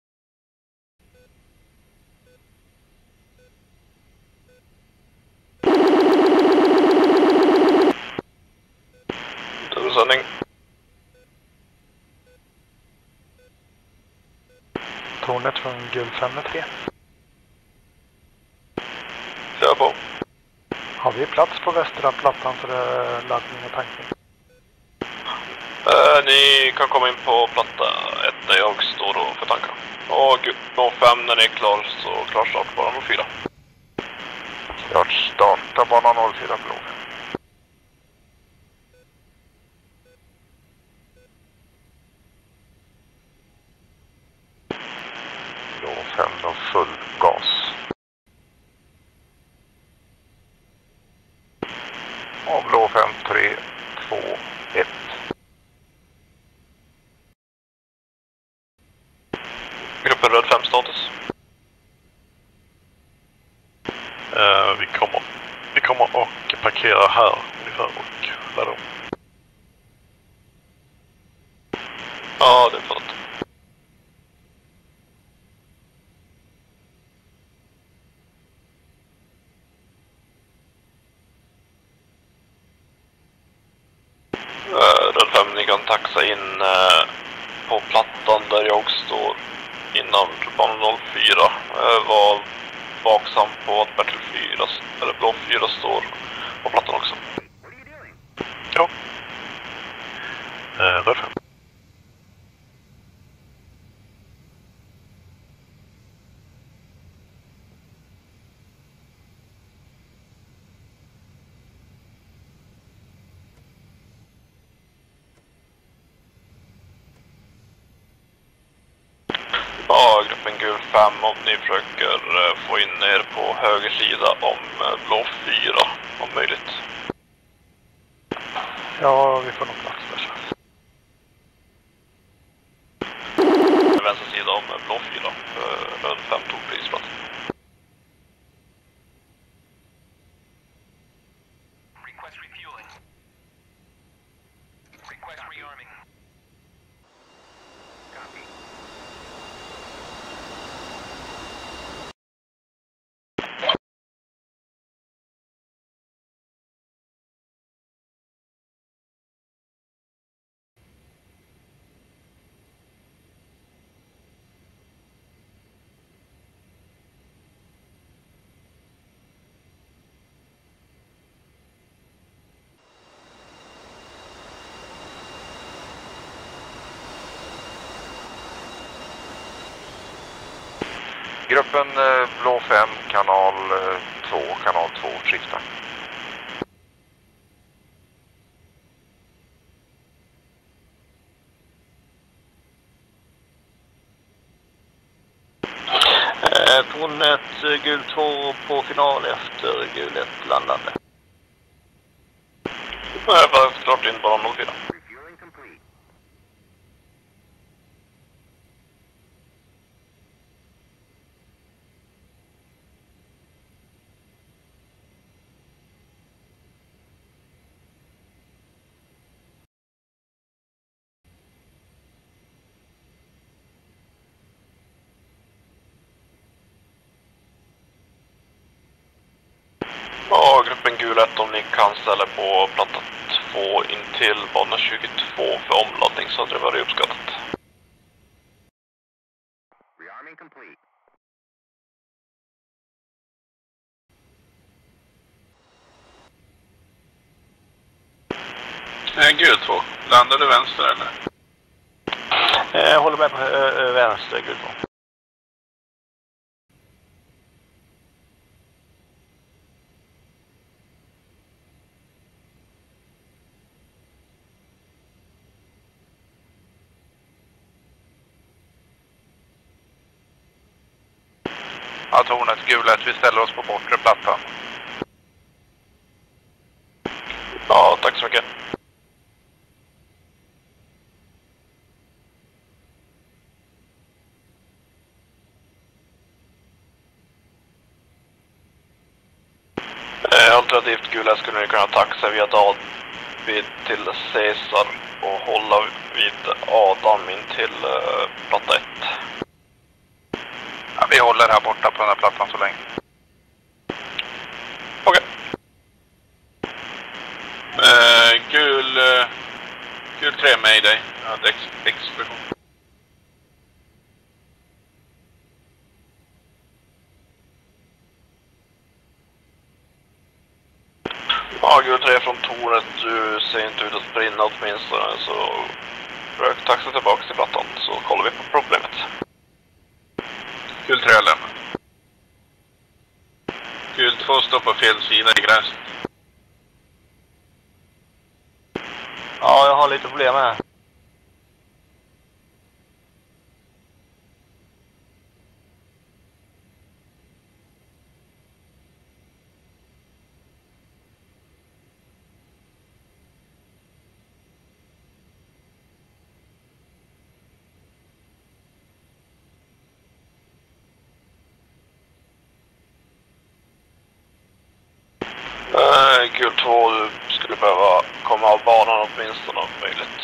Dubbelsändning. Tornet från gul fem med tre. Kör på. Har vi plats på västra plattan för laddning och tankning? Uh, ni kan komma in på platta ett där jag står då för tankar. Och blå fem, när ni är klar så klart start på bana noll fyra. Klart starta bana noll fyra blå. Blå fem då full gas. Och blå fem, tre, två, ett. Gruppen röd fem status. Uh, vi kommer vi kommer och parkera här ungefär och ladda om. Ja, det är fullt. Uh, röd fem, ni kan taxa in uh, på plattan där jag står innan bana noll fyra. Uh, var vaksam på att Bertil fyra, eller blå fyra står på plattan också. Ja. Uh, röd fem. Ja, gruppen gul fem, om ni försöker uh, få in er på höger sida om uh, blå fyra, om möjligt. Ja, vi får nog plats där så. Vänster sida om uh, blå fyra, uh, röd fem tog prisplats. Request refueling. Request rearming. Copy. Gruppen eh, blå fem, kanal två, kanal två, skifta. Eh, Tornet gul två på final efter gul ett landande. Nej, bara klart in bara noll fyra. Ja, gruppen gul ett om ni kan ställa på platta två in till bana tjugotvå för omladdning så hade det varit uppskattat. Rearming complete. Eh, gul två, landar du vänster eller? Eh, jag håller med på äh, vänster gul två. Ja, tornet gul ett, vi ställer oss på bortre plattan. Ja, tack så mycket. Eh, alternativt gula skulle ni kunna taxa via David till Caesar och hålla vid Adam in till uh, platta ett. Ja, vi håller här borta på den här plattan så länge. Okej. Eh, gul, uh, gul tre med dig. Jag hade ex explosion. Ja, gul tre från tornet, du ser inte ut att brinna åtminstone så försök taxa tillbaka till plattan så kollar vi på problemet. Gul tre lämnar. Gul två står på fel sida i gräset. Ja, jag har lite problem här. Uh, gul två, du skulle behöva komma av banan åtminstone om möjligt.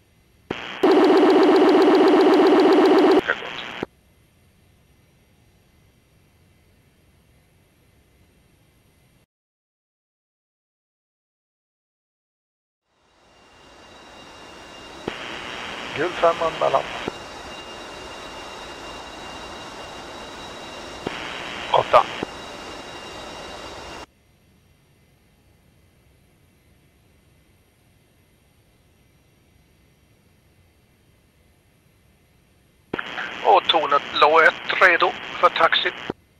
Okej, gott. Gul femman mellan. Åtta. Och tornet blå ett redo för taxi.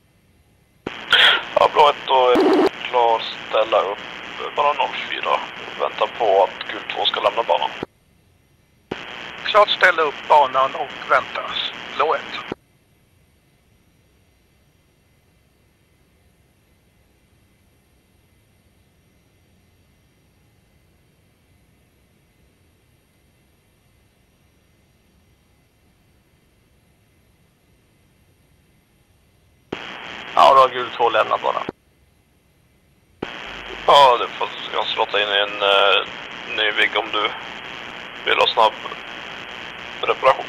Ja, blå ett och klar ställa upp bara noll fyra. Vänta på att gul två ska lämna banan. Klart ställa upp banan och väntas. Blå ett. Ja, då har gul två lämnat bara. Ja, du får jag slotta in i en uh, ny vigg om du vill ha snabb reparation.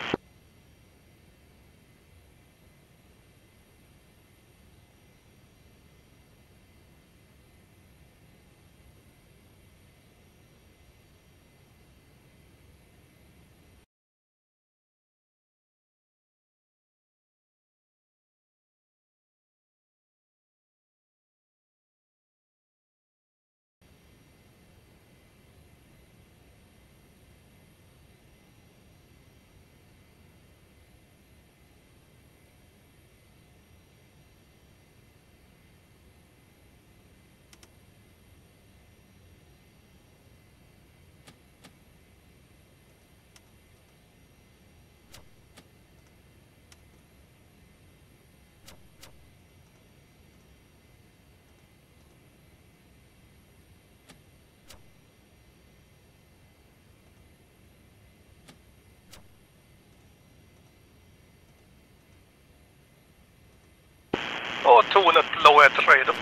Och tornet blå ett redo.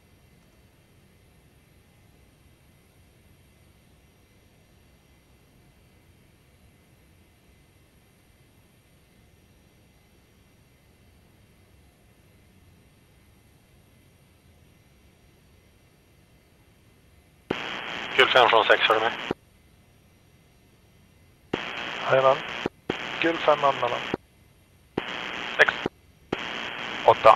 Gul fem från sex, hör du mig? Jajamän. Gul fem anmälan. sex. åtta.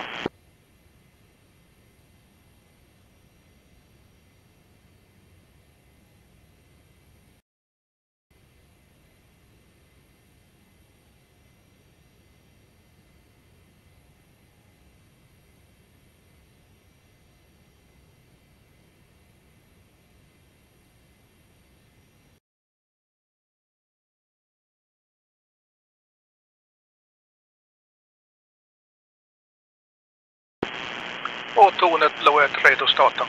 Och tornet blå ett redo att starta.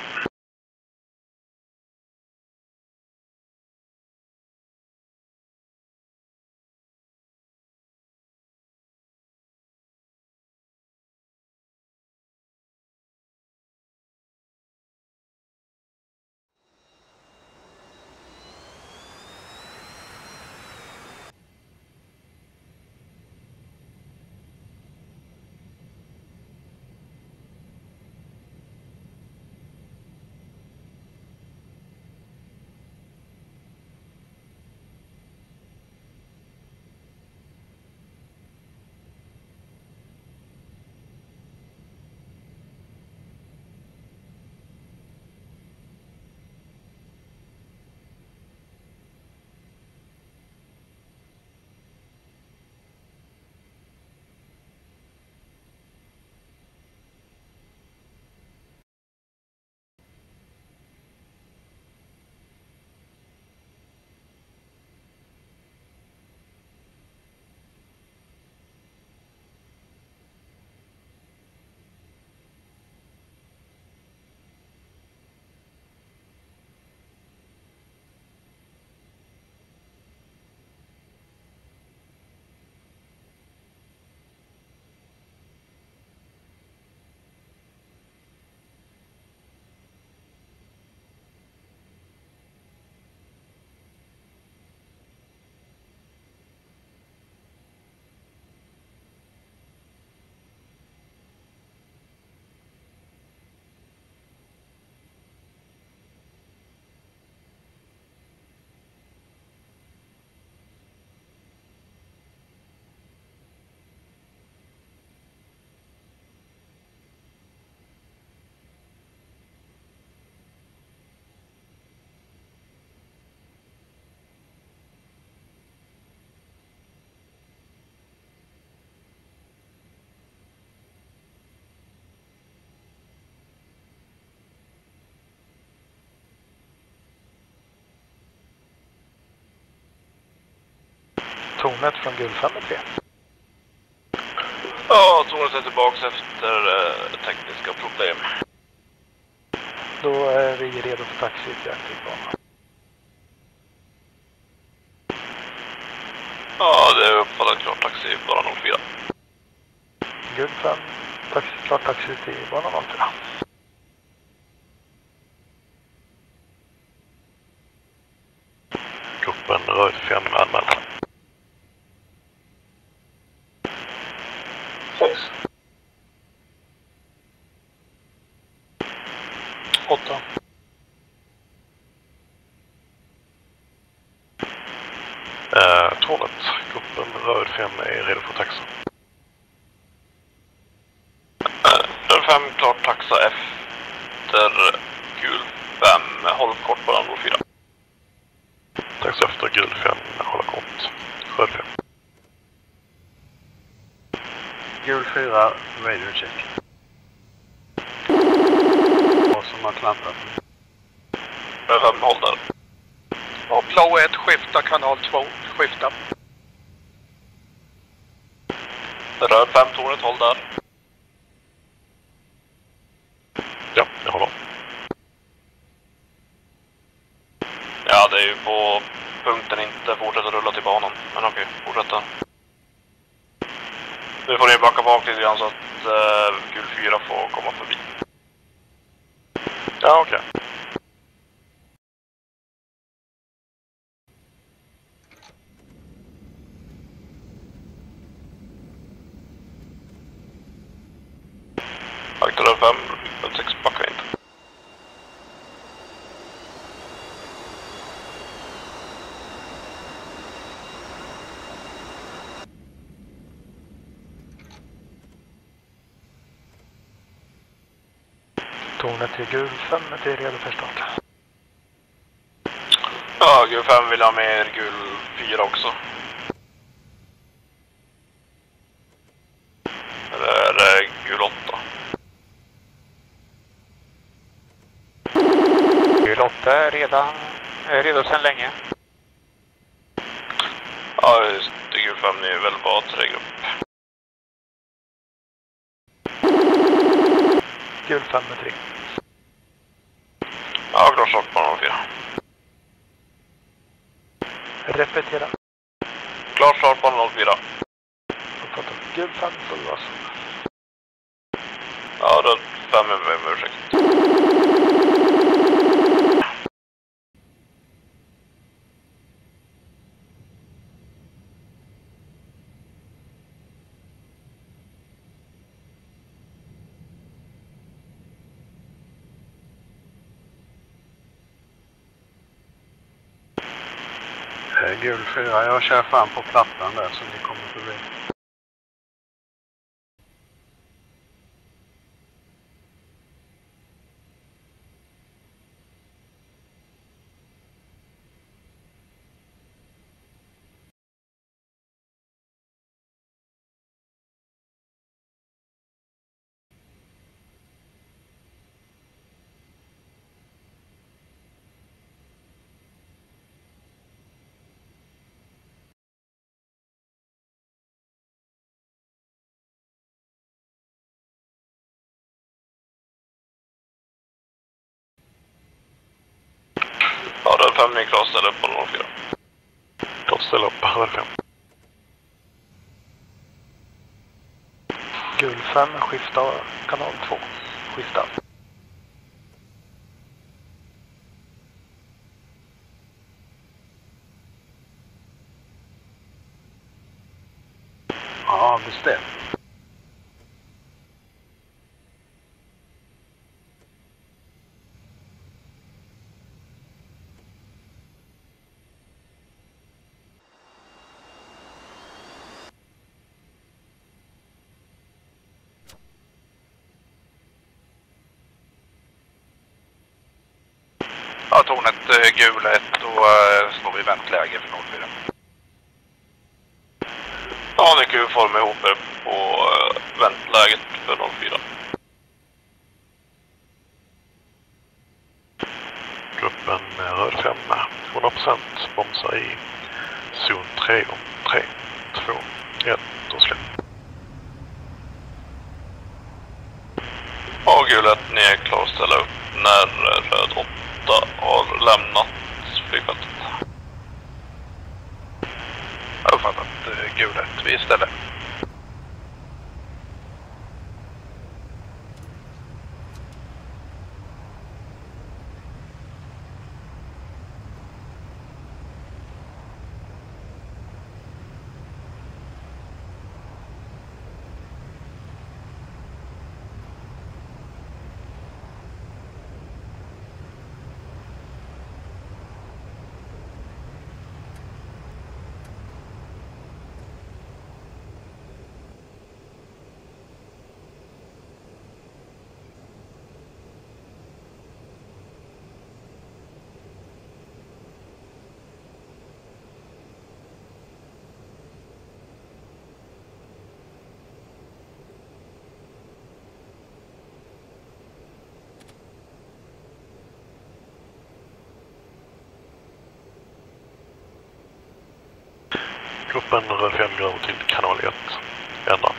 Tornet från gul fem och tre. Ja, tornet är tillbaka efter eh, tekniska problem. Då är vi redo för taxi till aktivbanan. Ja, det är uppfattat klart taxi bara noll fyra. Gul fem, taxi, klart taxi till bana noll fyra. Gruppen röd fem anmälda. sex. åtta. Uh, tornet, gruppen röd fem är redo för taxa. Röd fem klart taxa efter gul fem, håll kort på noll fyra. Taxa efter gul fem, hålla kort. Röd fem. Gul fyra, radio check. Vad som har klantat. Röd fem, håll där. Och blå ett, skifta kanal två, skifta. Röd fem, tornet, håll där. Ja, jag håller. Ja, det är ju på punkten inte fortsätta rulla till banan. Men okej, fortsätta. Nu får ni backa bak lite grann så att uh, gul fyra får komma förbi. Ja, okej. Okay. Aktor fem, men sex backar inte. Tornet till gul fem är redo för start. Ja, gul fem vill ha med er gul fyra också. Eller är det gul åtta? Gul åtta är redan är redo sedan länge. Ja, just det. Gul fem är väl bara tre grupp. Gul fem med tre. Ja, klart sak på noll fyra. Repetera. Klart start på noll fyra. Gul fem full alltså. Ja, röd fem är med ursäkt. Gul fyra, jag kör fram på plattan där så ni kommer förbi. Ja, röd fem är klar, ställ upp på noll fyra. Då ställ upp på röd fem. Gul fem, skifta kanal två. Skifta. Ja, bestäm. Ja, tornet eh, gul ett och eh, står vi i väntläge för noll fyra. Ja, ni kan ju forma ihop er på eh, väntläget för noll fyra. Gruppen röd fem, hundra procent bromsar i zon tre om tre, två, ett och släpp. Ja, gul ett, ni är klar att ställa upp när röd åtta har lämnat flygfältet. Jag har uppfattat gul ett, vi ställer. Gruppen röd fem går över till kanal ett. Ändra.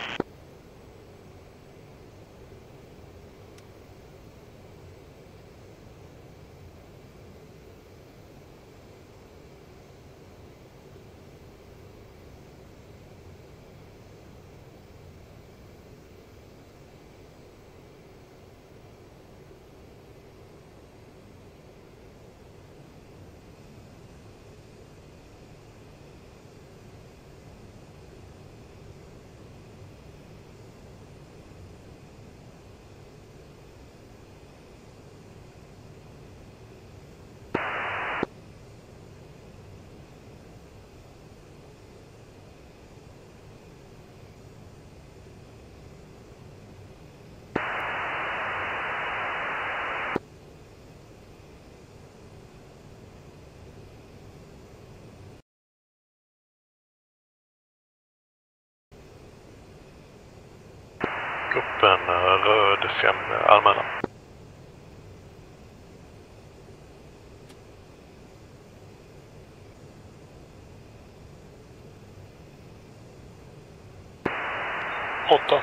Gruppen eh, röd fem eh, allmänna. Åtta.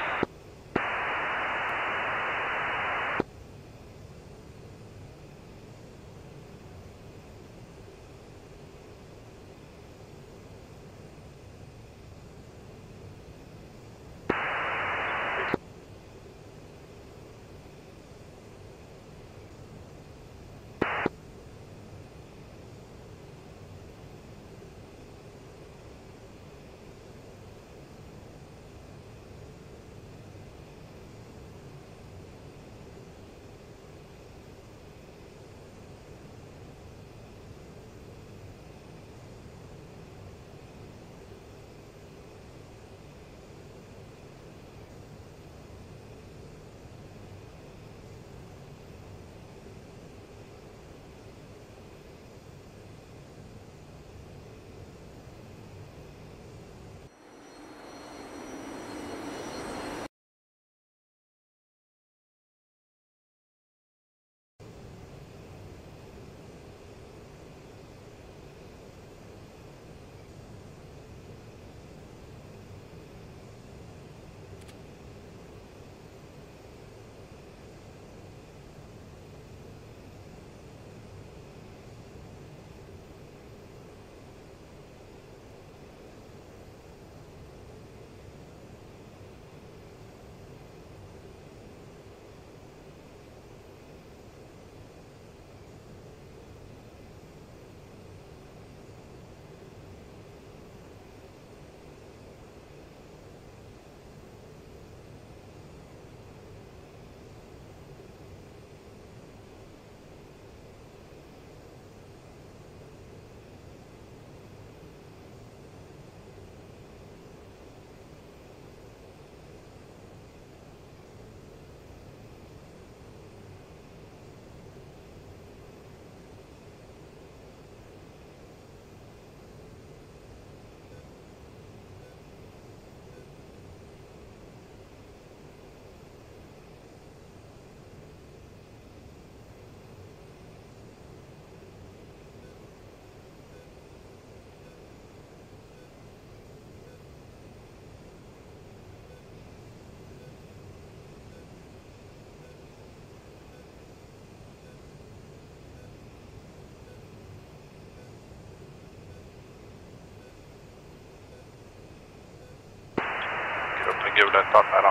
Gruppen gul ett allmänna.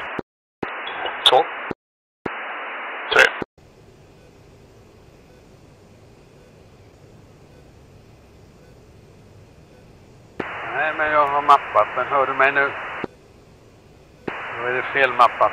Två. Tre. Nej, men jag har mappat. Men hör du mig nu? Då är det fel mappat.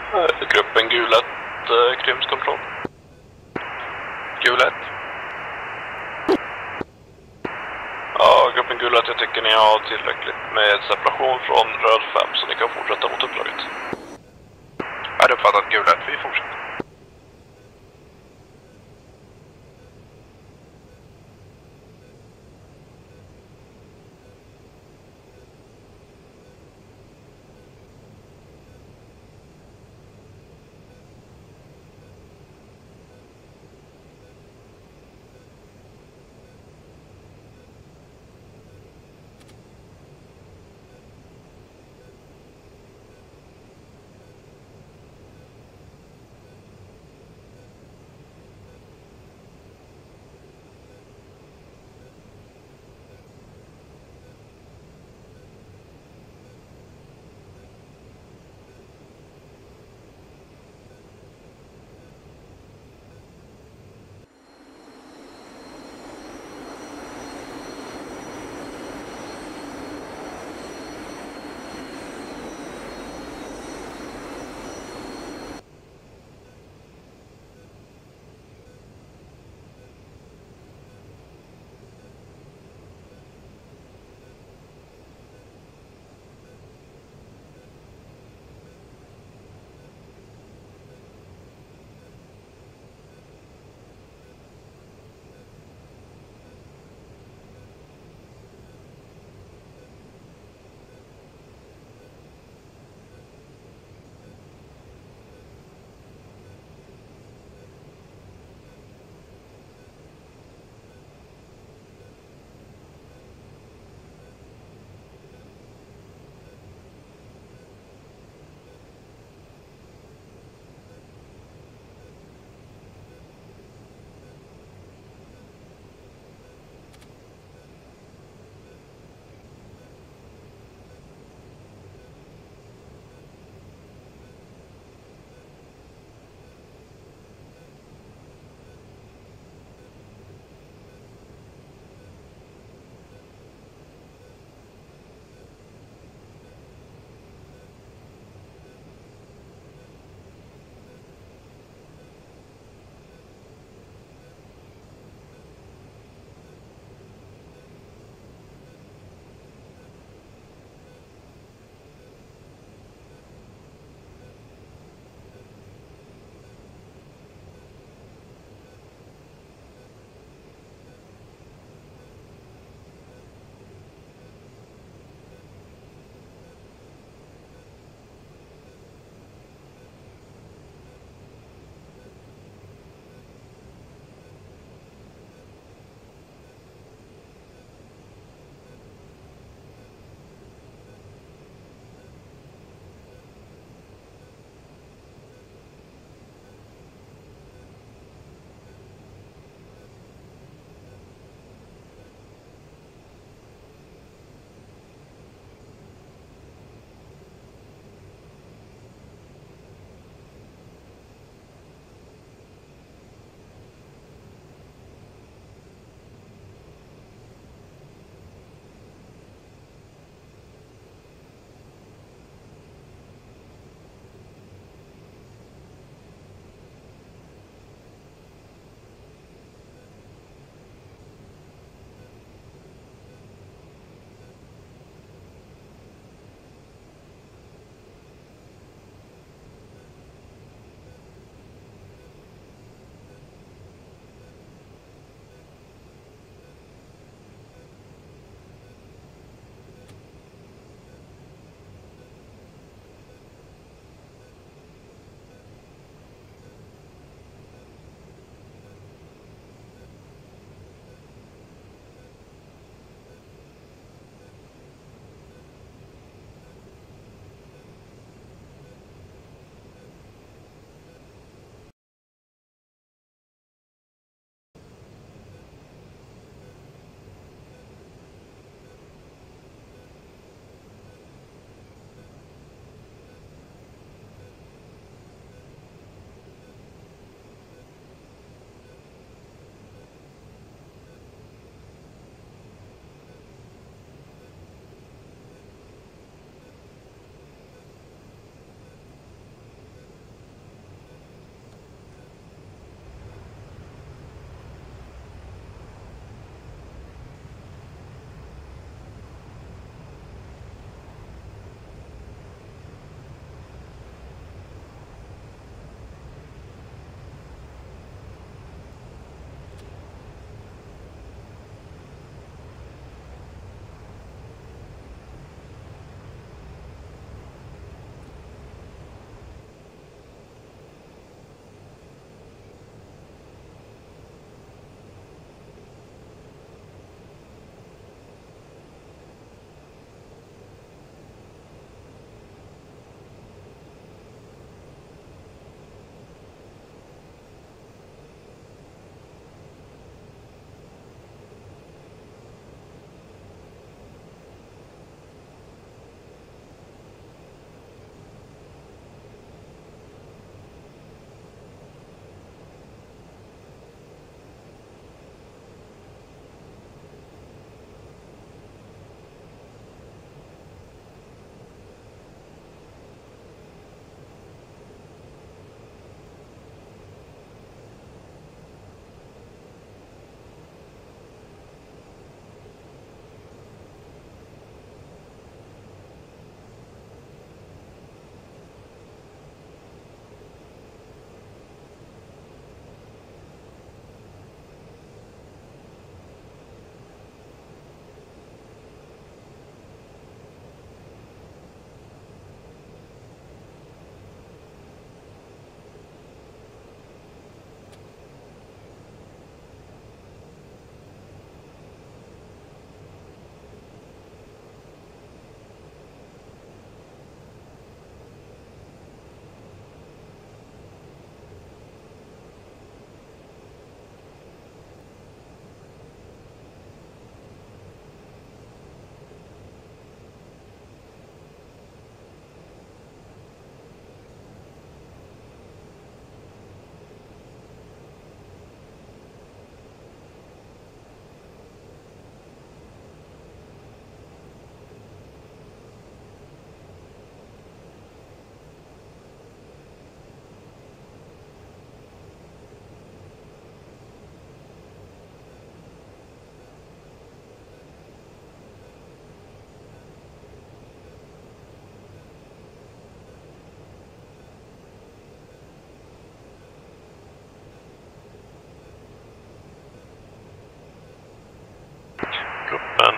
Eh, Gruppen gul ett, eh, krymskontroll. Gul ett. Ja, gruppen gul ett, jag tycker ni har tillräckligt med separation från röd fem så ni kan fortsätta mot upplaget. Jag hade uppfattat gul ett, vi fortsätter.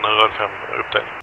röd fem uppdelning.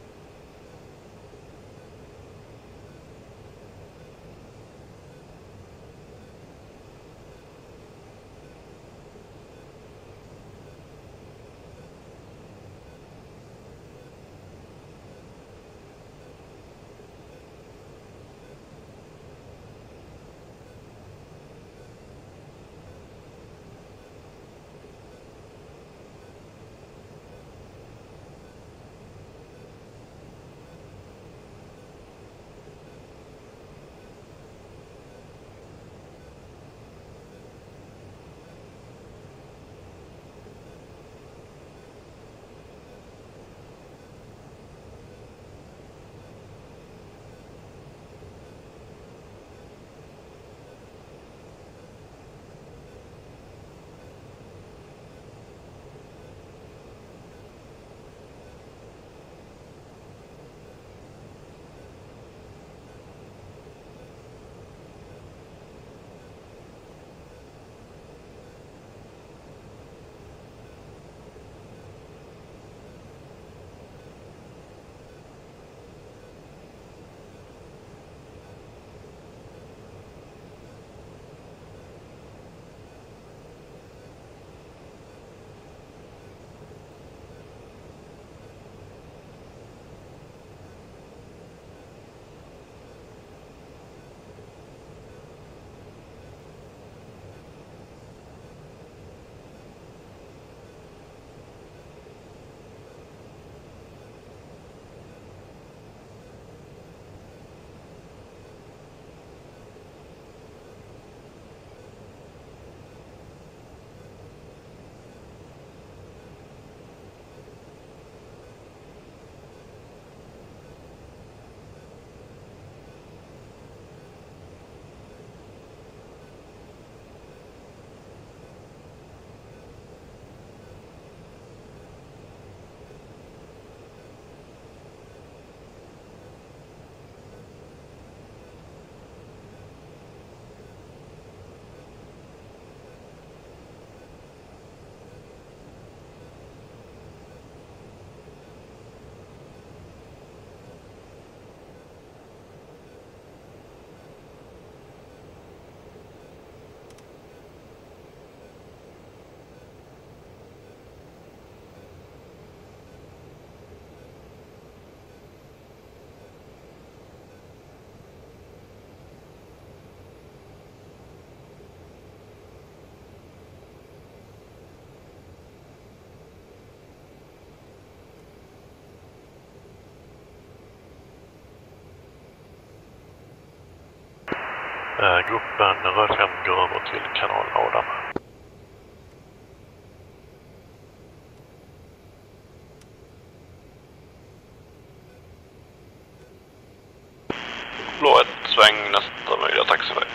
Eh, gruppen röd fem går över till kanal Adam. Blå ett, sväng nästa möjliga taxiväg.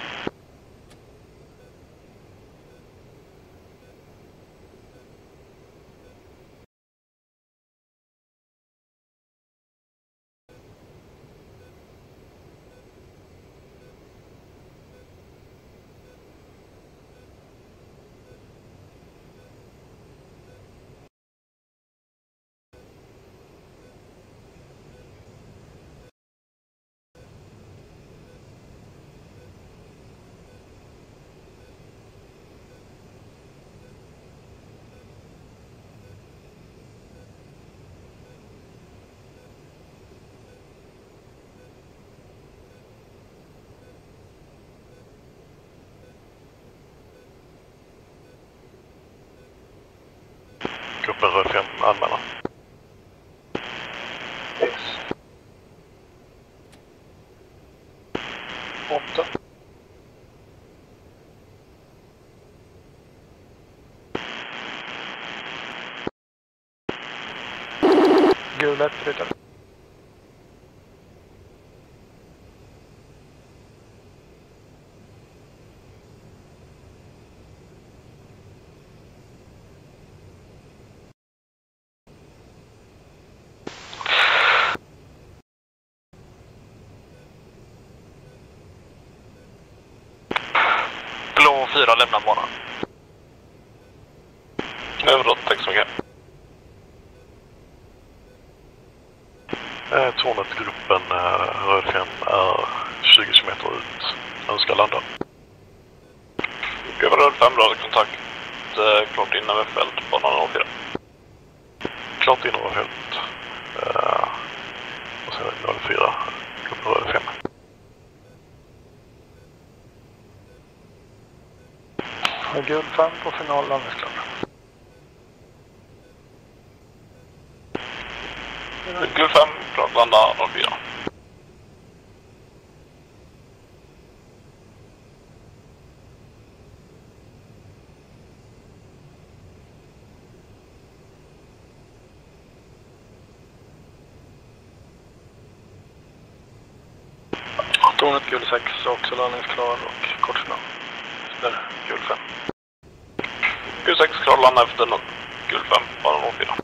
Gruppen röd fem anmälan. Sex. Åtta. Gul ett, flyttar. Blå fyra lämnar banan. Överlåt, tack så mycket. Eh, Tornet-gruppen eh, Röd fem är tjugo kilometer ut. Önskar landa. Över Röd fem, rörlig kontakt. Eh, klart in över fält, banan noll fyra. Klart in över fält. Eh, och sen noll fyra. Gruppen Röd fem. Gul fem på final, landningsklar. Gul fem, klart landa noll fyra. Tornet gul sex, också landningsklar och kortfinaal. Där, gul fem. Gul sex, klar landa efter no gul fem, bana noll fyra.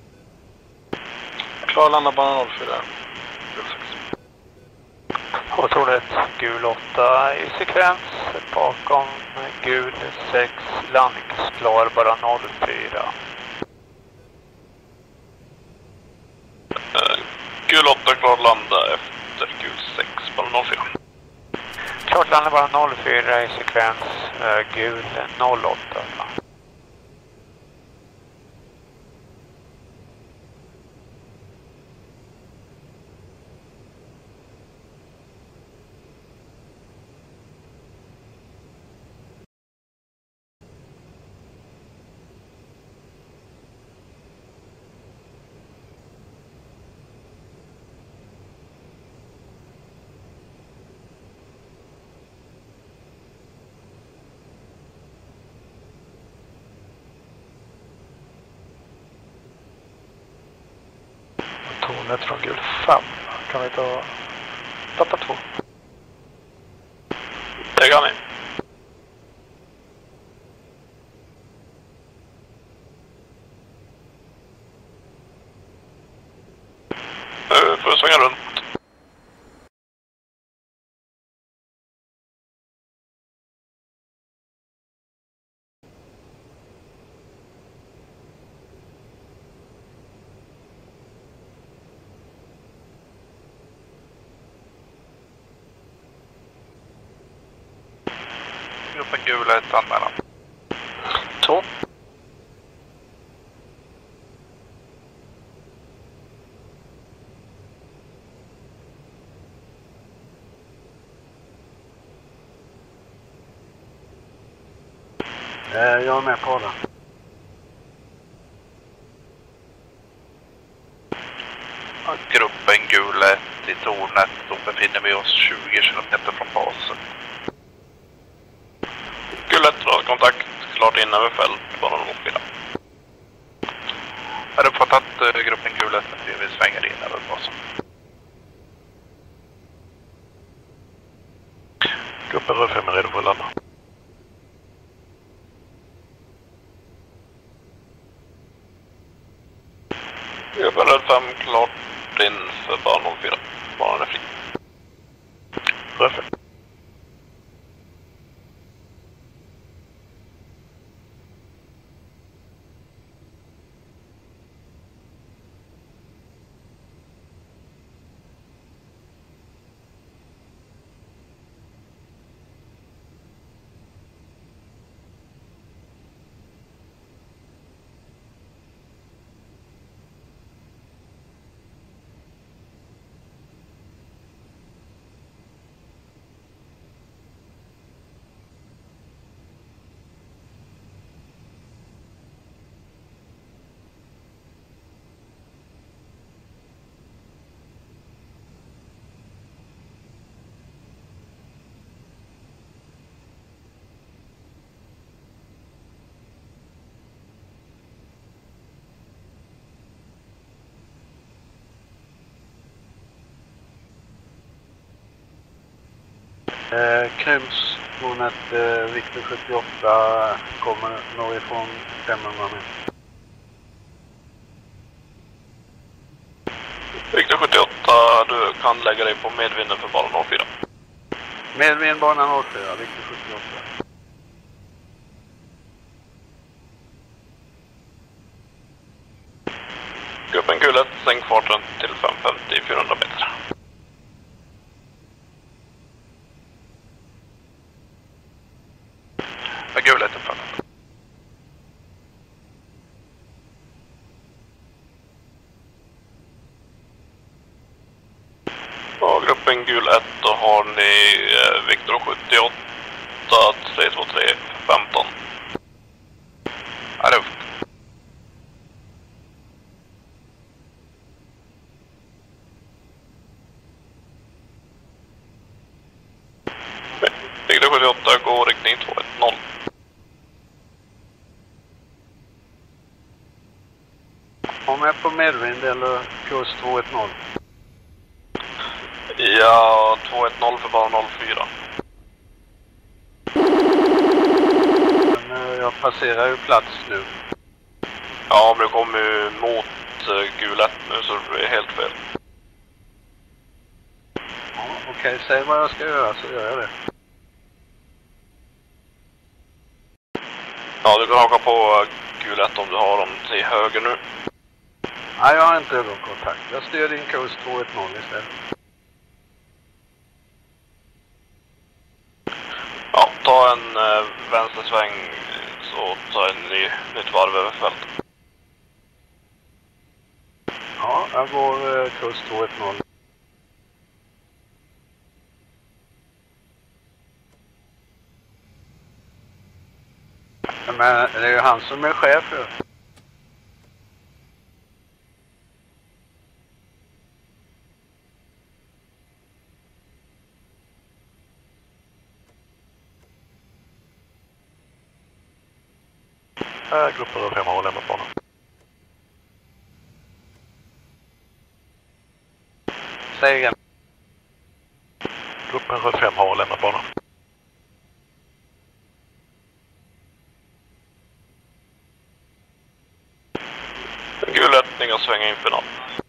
Klar landa bana noll fyra, gul sex. Och tornet gul åtta i sekvens bakom gul sex, landningsklar bara noll fyra. Uh, gul åtta, klar landa efter gul sex, bana noll fyra. Klart landa bara noll fyra i sekvens, uh, gul noll åtta. Tornet från gul fem. Kan vi ta tappa två? Det kan ni. Nu får vi svänga runt. Gruppen gul ett anmälan. Två. Eh, jag är med på det. Gruppen gul ett i tornet, då befinner vi oss tjugo kilometer från basen. Gul ett, rörlig kontakt, klart in över fält, bara noll fyra. Har du uppfattat uh, gruppen gul ett att vi svänger in över basen? Gruppen Röd fem är redo för att landa. Gruppen Röd fem, klart in för bara noll fyra. Banan är fri. Röd fem. Eh, Krems, tornet eh, Victor sjuttioåtta kommer norrifrån femhundra meter. Victor sjuttioåtta, du kan lägga dig på medvinden för bana noll fyra. Medvind bana noll fyra, Victor sjuttioåtta. Gruppen gul ett, sänk farten till fem femtio, fyrahundra meter. Med gul ett uppfattat. Ja, gruppen gul ett, då har ni eh, Victor sjuttioåtta, tre två tre, femton. Ja, det är Victor sjuttioåtta går riktning två ett noll. Om jag på medvind eller kurs två ett noll. Ja, två ett noll för bara noll fyra. Men eh, jag passerar ju plats nu. Ja, men du kommer ju mot uh, gul ett nu så det är helt fel. Ja, okej, säg vad jag ska göra så gör jag det. Ja, du kan haka på gul ett om du har dem till höger nu. Nej, jag har inte ögonkontakt. Jag styr din kurs två ett noll istället. Ja, ta en uh, vänstersväng så ta en ny, nytt varv över fältet. Ja, jag går uh, kurs två ett noll. Men det är ju han som är chef ju. äh, gruppen röd fem har lämnat banan. Säg igen. Gruppen röd fem har lämnat banan. Gul ett, ni kan svänga in final.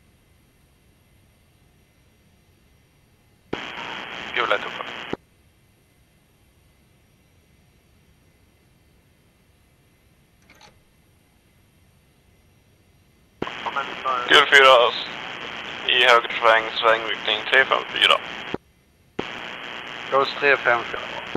Gul ett uppe. Gul fyra i höger sväng, svängriktning tre fem fyra. Kurs tre fem fyra.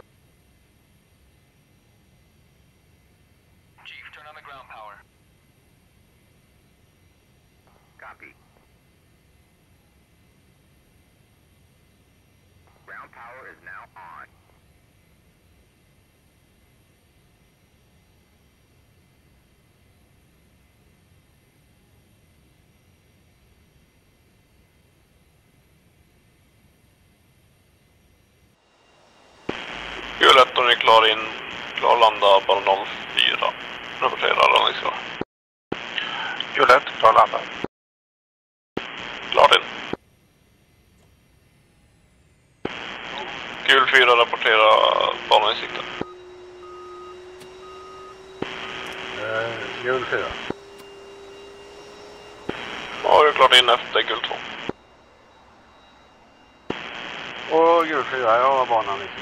Gul ett, och ni är klar in, klar landa bara noll fyra. Rapportera landningsklar. Gul ett, klar landa. Klart in. Gul fyra, rapportera banan i sikte. Uh, gul fyra. Ja, du är klart in efter gul två. Och gul fyra, jag har banan i sikte.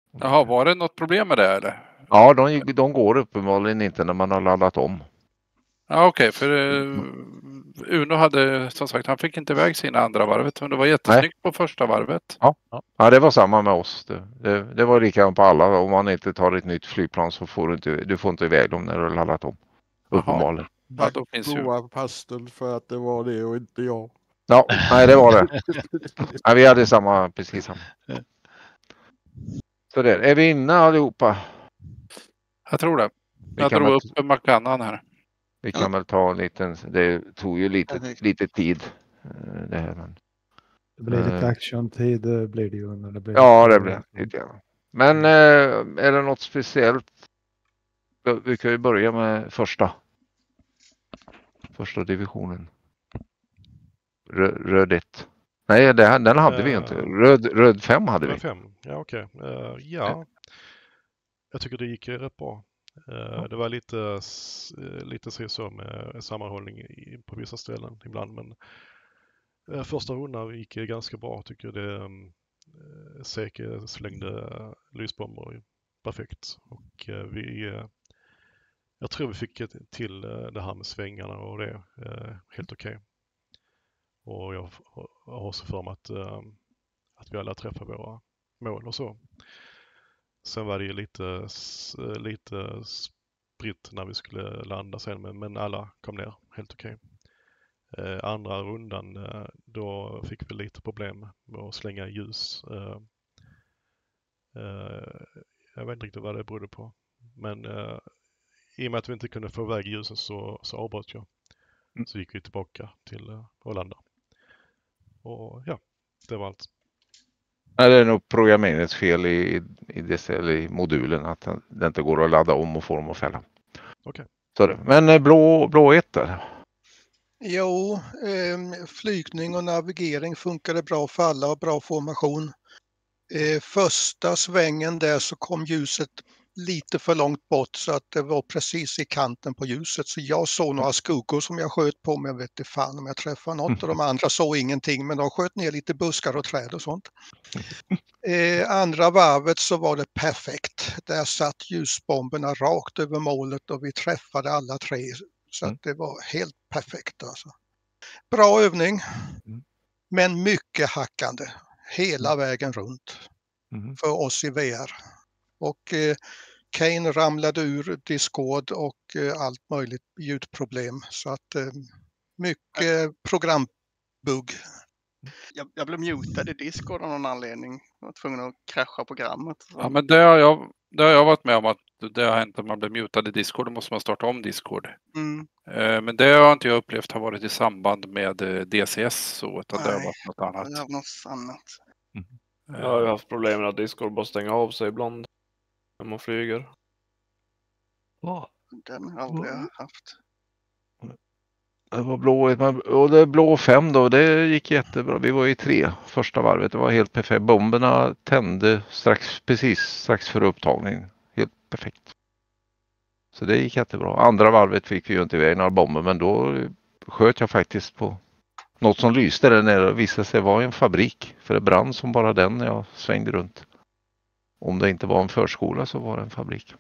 Jaha, var det något problem med det eller? Ja, de, de går uppenbarligen inte när man har laddat om. Ja, okej, okay, för uh, Uno hade som sagt, han fick inte iväg sina andra varvet, men det var jättesnyggt Nej. på första varvet. Ja. Ja, det var samma med oss. Det, det, det var likadant på alla. Om man inte tar ett nytt flygplan så får du inte, du får inte iväg dem när du har laddat om. Uppenbarligen. Ja, då finns ju pastel för att det var det och inte jag. Ja, nej det var det. Ja, vi hade samma, precis samma. Så där, är vi inne allihopa? Jag tror det. Vi jag drog upp McLennan här. Vi kan ja. väl ta en liten, det tog ju lite, lite tid. Det, här, men, det blir lite action-tid blir det ju. När det blir ja, det blir lite. Ja. Men eh, är det något speciellt? Vi kan ju börja med första. Första divisionen. Röd, röd ett. Nej, det, den hade uh, vi inte. Röd, röd fem hade vi. Röd fem, ja okej. Okay. Uh, ja, jag tycker det gick rätt bra. Uh, det var lite, lite så med sammanhållning i, på vissa ställen ibland. Men uh, första rundan gick ganska bra tycker jag. Det um, säker slängde lysbomber perfekt. Och uh, vi, uh, jag tror vi fick till uh, det här med svängarna och det uh, helt okej. Okay. Och jag har så för mig att, uh, att vi alla träffar våra mål och så. Sen var det ju lite, lite spritt när vi skulle landa sen, men, men alla kom ner helt okej. Uh, andra rundan, uh, då fick vi lite problem med att slänga ljus. Uh, uh, jag vet inte riktigt vad det berodde på. Men uh, i och med att vi inte kunde få iväg ljusen så, så avbröt jag. Mm. Så gick vi tillbaka till uh, att landa. Och ja, det var allt. Nej, det är nog programmeringsfel i, i, det, i modulen att det inte går att ladda om och få dem att fälla. Okej. Okay. Men blå, blå ett där? Jo, eh, flygning och navigering funkade bra för alla och bra formation. Eh, första svängen där så kom ljuset lite för långt bort så att det var precis i kanten på ljuset. Så jag såg några skuggor som jag sköt på, men jag vet inte fan om jag träffade något. Och de andra såg ingenting, men de sköt ner lite buskar och träd och sånt. Eh, andra varvet så var det perfekt. Där satt ljusbomberna rakt över målet och vi träffade alla tre. Så att det var helt perfekt alltså. Bra övning, men mycket hackande hela vägen runt för oss i V R. Och eh, Kane ramlade ur Discord och eh, allt möjligt ljudproblem. Så att eh, mycket programbugg. Jag, jag blev mutad i Discord av någon anledning. Jag var tvungen att krascha programmet. Så. Ja, men det har, jag, det har jag varit med om att det har hänt att man blir mutad i Discord. Då måste man starta om Discord. Mm. Eh, men det har inte jag upplevt har varit i samband med eh, D C S. Så, utan det har varit något annat. Det har något annat. Mm. Jag har ju haft problem med att Discord bara stänger av sig ibland. När man flyger. Oh. Den har aldrig jag haft. Det var blå, och det blå fem då, det gick jättebra. Vi var i tre första varvet, det var helt perfekt. Bomberna tände strax, precis strax före upptagning. Helt perfekt. Så det gick jättebra. Andra varvet fick vi ju inte iväg några bomber, men då sköt jag faktiskt på något som lyste där nere och visade sig vara en fabrik. För det brann som bara den när jag svängde runt. Om det inte var en förskola så var det en fabrik.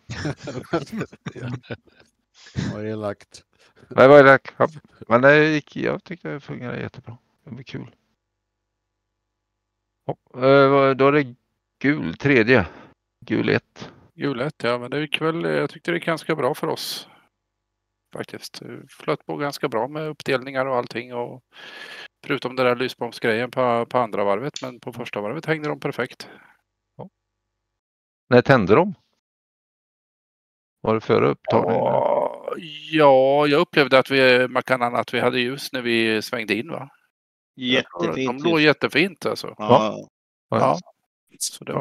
Vad elakt. Det var elakt. Men det gick, jag tyckte det fungerade jättebra. Det var kul. Då är det gul, tredje. Gul ett. Gul ett, ja. Men det gick väl, jag tyckte det gick ganska bra för oss. Faktiskt. Flöt på ganska bra med uppdelningar och allting. Och förutom det där lysbombsgrejen på, på andra varvet. Men på första varvet hängde de perfekt. När tände de? Var det före upptagningen? Ja, ja, jag upplevde att vi, man kan att vi hade ljus när vi svängde in, va? Jättefint. De låg jättefint alltså. Ja. Ja. Ja. Så det var...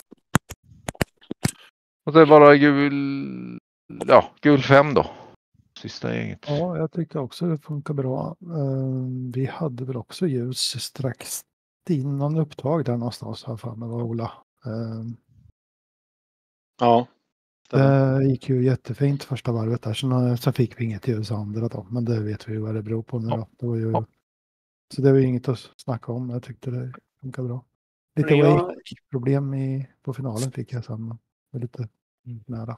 Och det är bara gul, ja, gul fem då. Sista gänget. Ja, jag tyckte också det funkar bra. Uh, vi hade väl också ljus strax innan upptag där någonstans här för mig var Ola. Uh, Ja. Det gick ju jättefint första varvet där. Så, så fick vi inget ljus andra då. Men det vet vi ju vad det beror på nu då. Det var ju, så det var ju inget att snacka om. Jag tyckte det funkar bra. Lite Men jag- wake-problem i, på finalen fick jag sen. Var lite nära.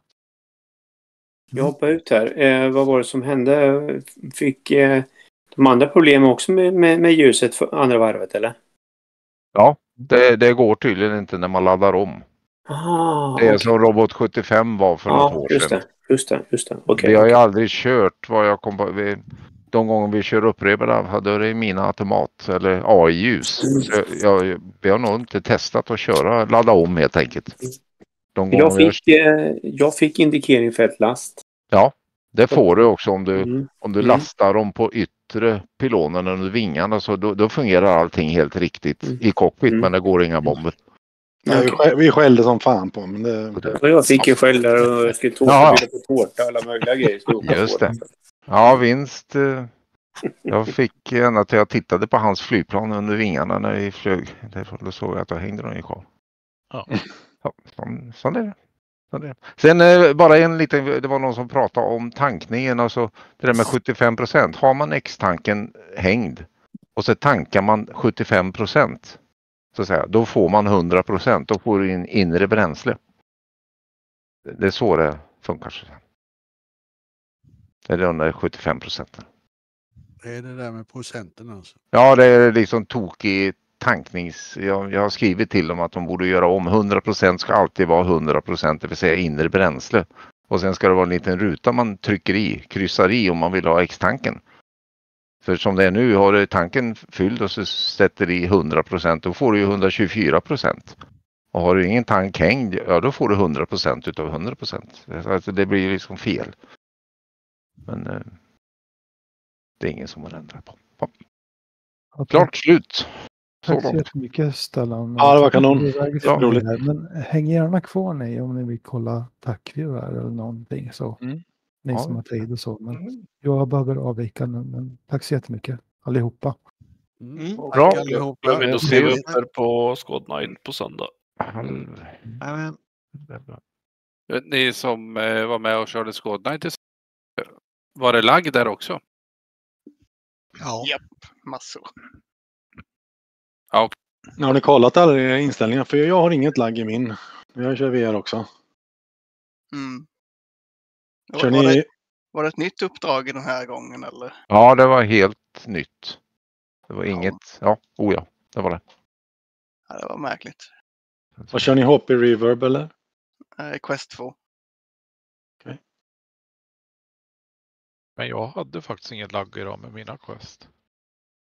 Jag hoppar ut här. Eh, vad var det som hände? Fick eh, de andra problem också med, med, med ljuset för andra varvet, eller? Ja, det, det går tydligen inte när man laddar om. Ah, Det är okej. som Robot sjuttiofem var för något Ja, år just sedan. det. Just det, just det. Okej. Vi har ju okej. aldrig kört vad jag kom på. Vi, de gånger vi kör upprepade då är det mina automat eller A I-ljus. Så jag, vi har nog inte testat att köra, ladda om helt enkelt. De gånger Jag vi har, fick, eh, jag fick indikering för ett last. ja, det får du också om du, Mm. om du Mm. lastar dem på yttre pylonen under vingarna, så då, då fungerar allting helt riktigt i cockpit, men det går inga bomber. Ja, vi, skäll, vi skällde som fan på men det... Och jag fick ju skäll där och jag skulle tårta, Ja. bjuda på tårta och alla möjliga grejer. Skulle åka Just på det. Ja, vinst. eh, Jag fick ända till jag tittade på hans flygplan under vingarna när vi flög. Därför då såg jag att jag hängde de i kvar. Ja. Ja, sån, sån är det. Sån är det. Sen eh, bara en liten, det var någon som pratade om tankningen, alltså det där med sjuttiofem procent. Har man X-tanken hängd och så tankar man sjuttiofem procent, så att säga, då får man hundra procent. Då får du in inre bränsle. Det är så det funkar. Så. Det är de där sjuttiofem procenten. Det är det där med procenten alltså. Ja, det är liksom tokig tanknings... Jag, jag har skrivit till dem att de borde göra om. hundra procent ska alltid vara hundra procent, det vill säga inre bränsle. Och sen ska det vara en liten ruta man trycker i, kryssar i om man vill ha X-tanken. För som det är nu, har du tanken fylld och så sätter i hundra procent, då får du ju hundratjugofyra procent. Och har du ingen tank hängd, ja då får du hundra procent utav hundra procent. Alltså det blir ju liksom fel. Men eh, det är ingen som har ändrat på. Ja. Ja, Klart slut. Tack så långt. jättemycket Stellan. Ja, det var kanon. Det är iväg Ja. från det här, men häng gärna kvar ni om ni vill kolla tackview här eller någonting. Så. Mm. Ni Ja. som har tid och så. Men jag behöver avvika nu. Men tack så jättemycket allihopa. Mm. Bra. Jag vill då se upp här på Squad nio på söndag. Amen. Ni som eh, var med och körde Squad nio, var det lagg där också? Ja. Japp, massor. Ja, Har ni kollat alla era inställningar? För jag har inget lagg i min. Jag kör V R också. Mm. Kör Var, ni... det, var det ett nytt uppdrag den här gången eller? Ja, det var helt nytt. Det var inget, ja, oh ja, det var det. Ja, det var märkligt. Vad kör ni, Hoppy Reverb eller? Eh, Quest två. Men jag hade faktiskt inget lagg idag med mina quest.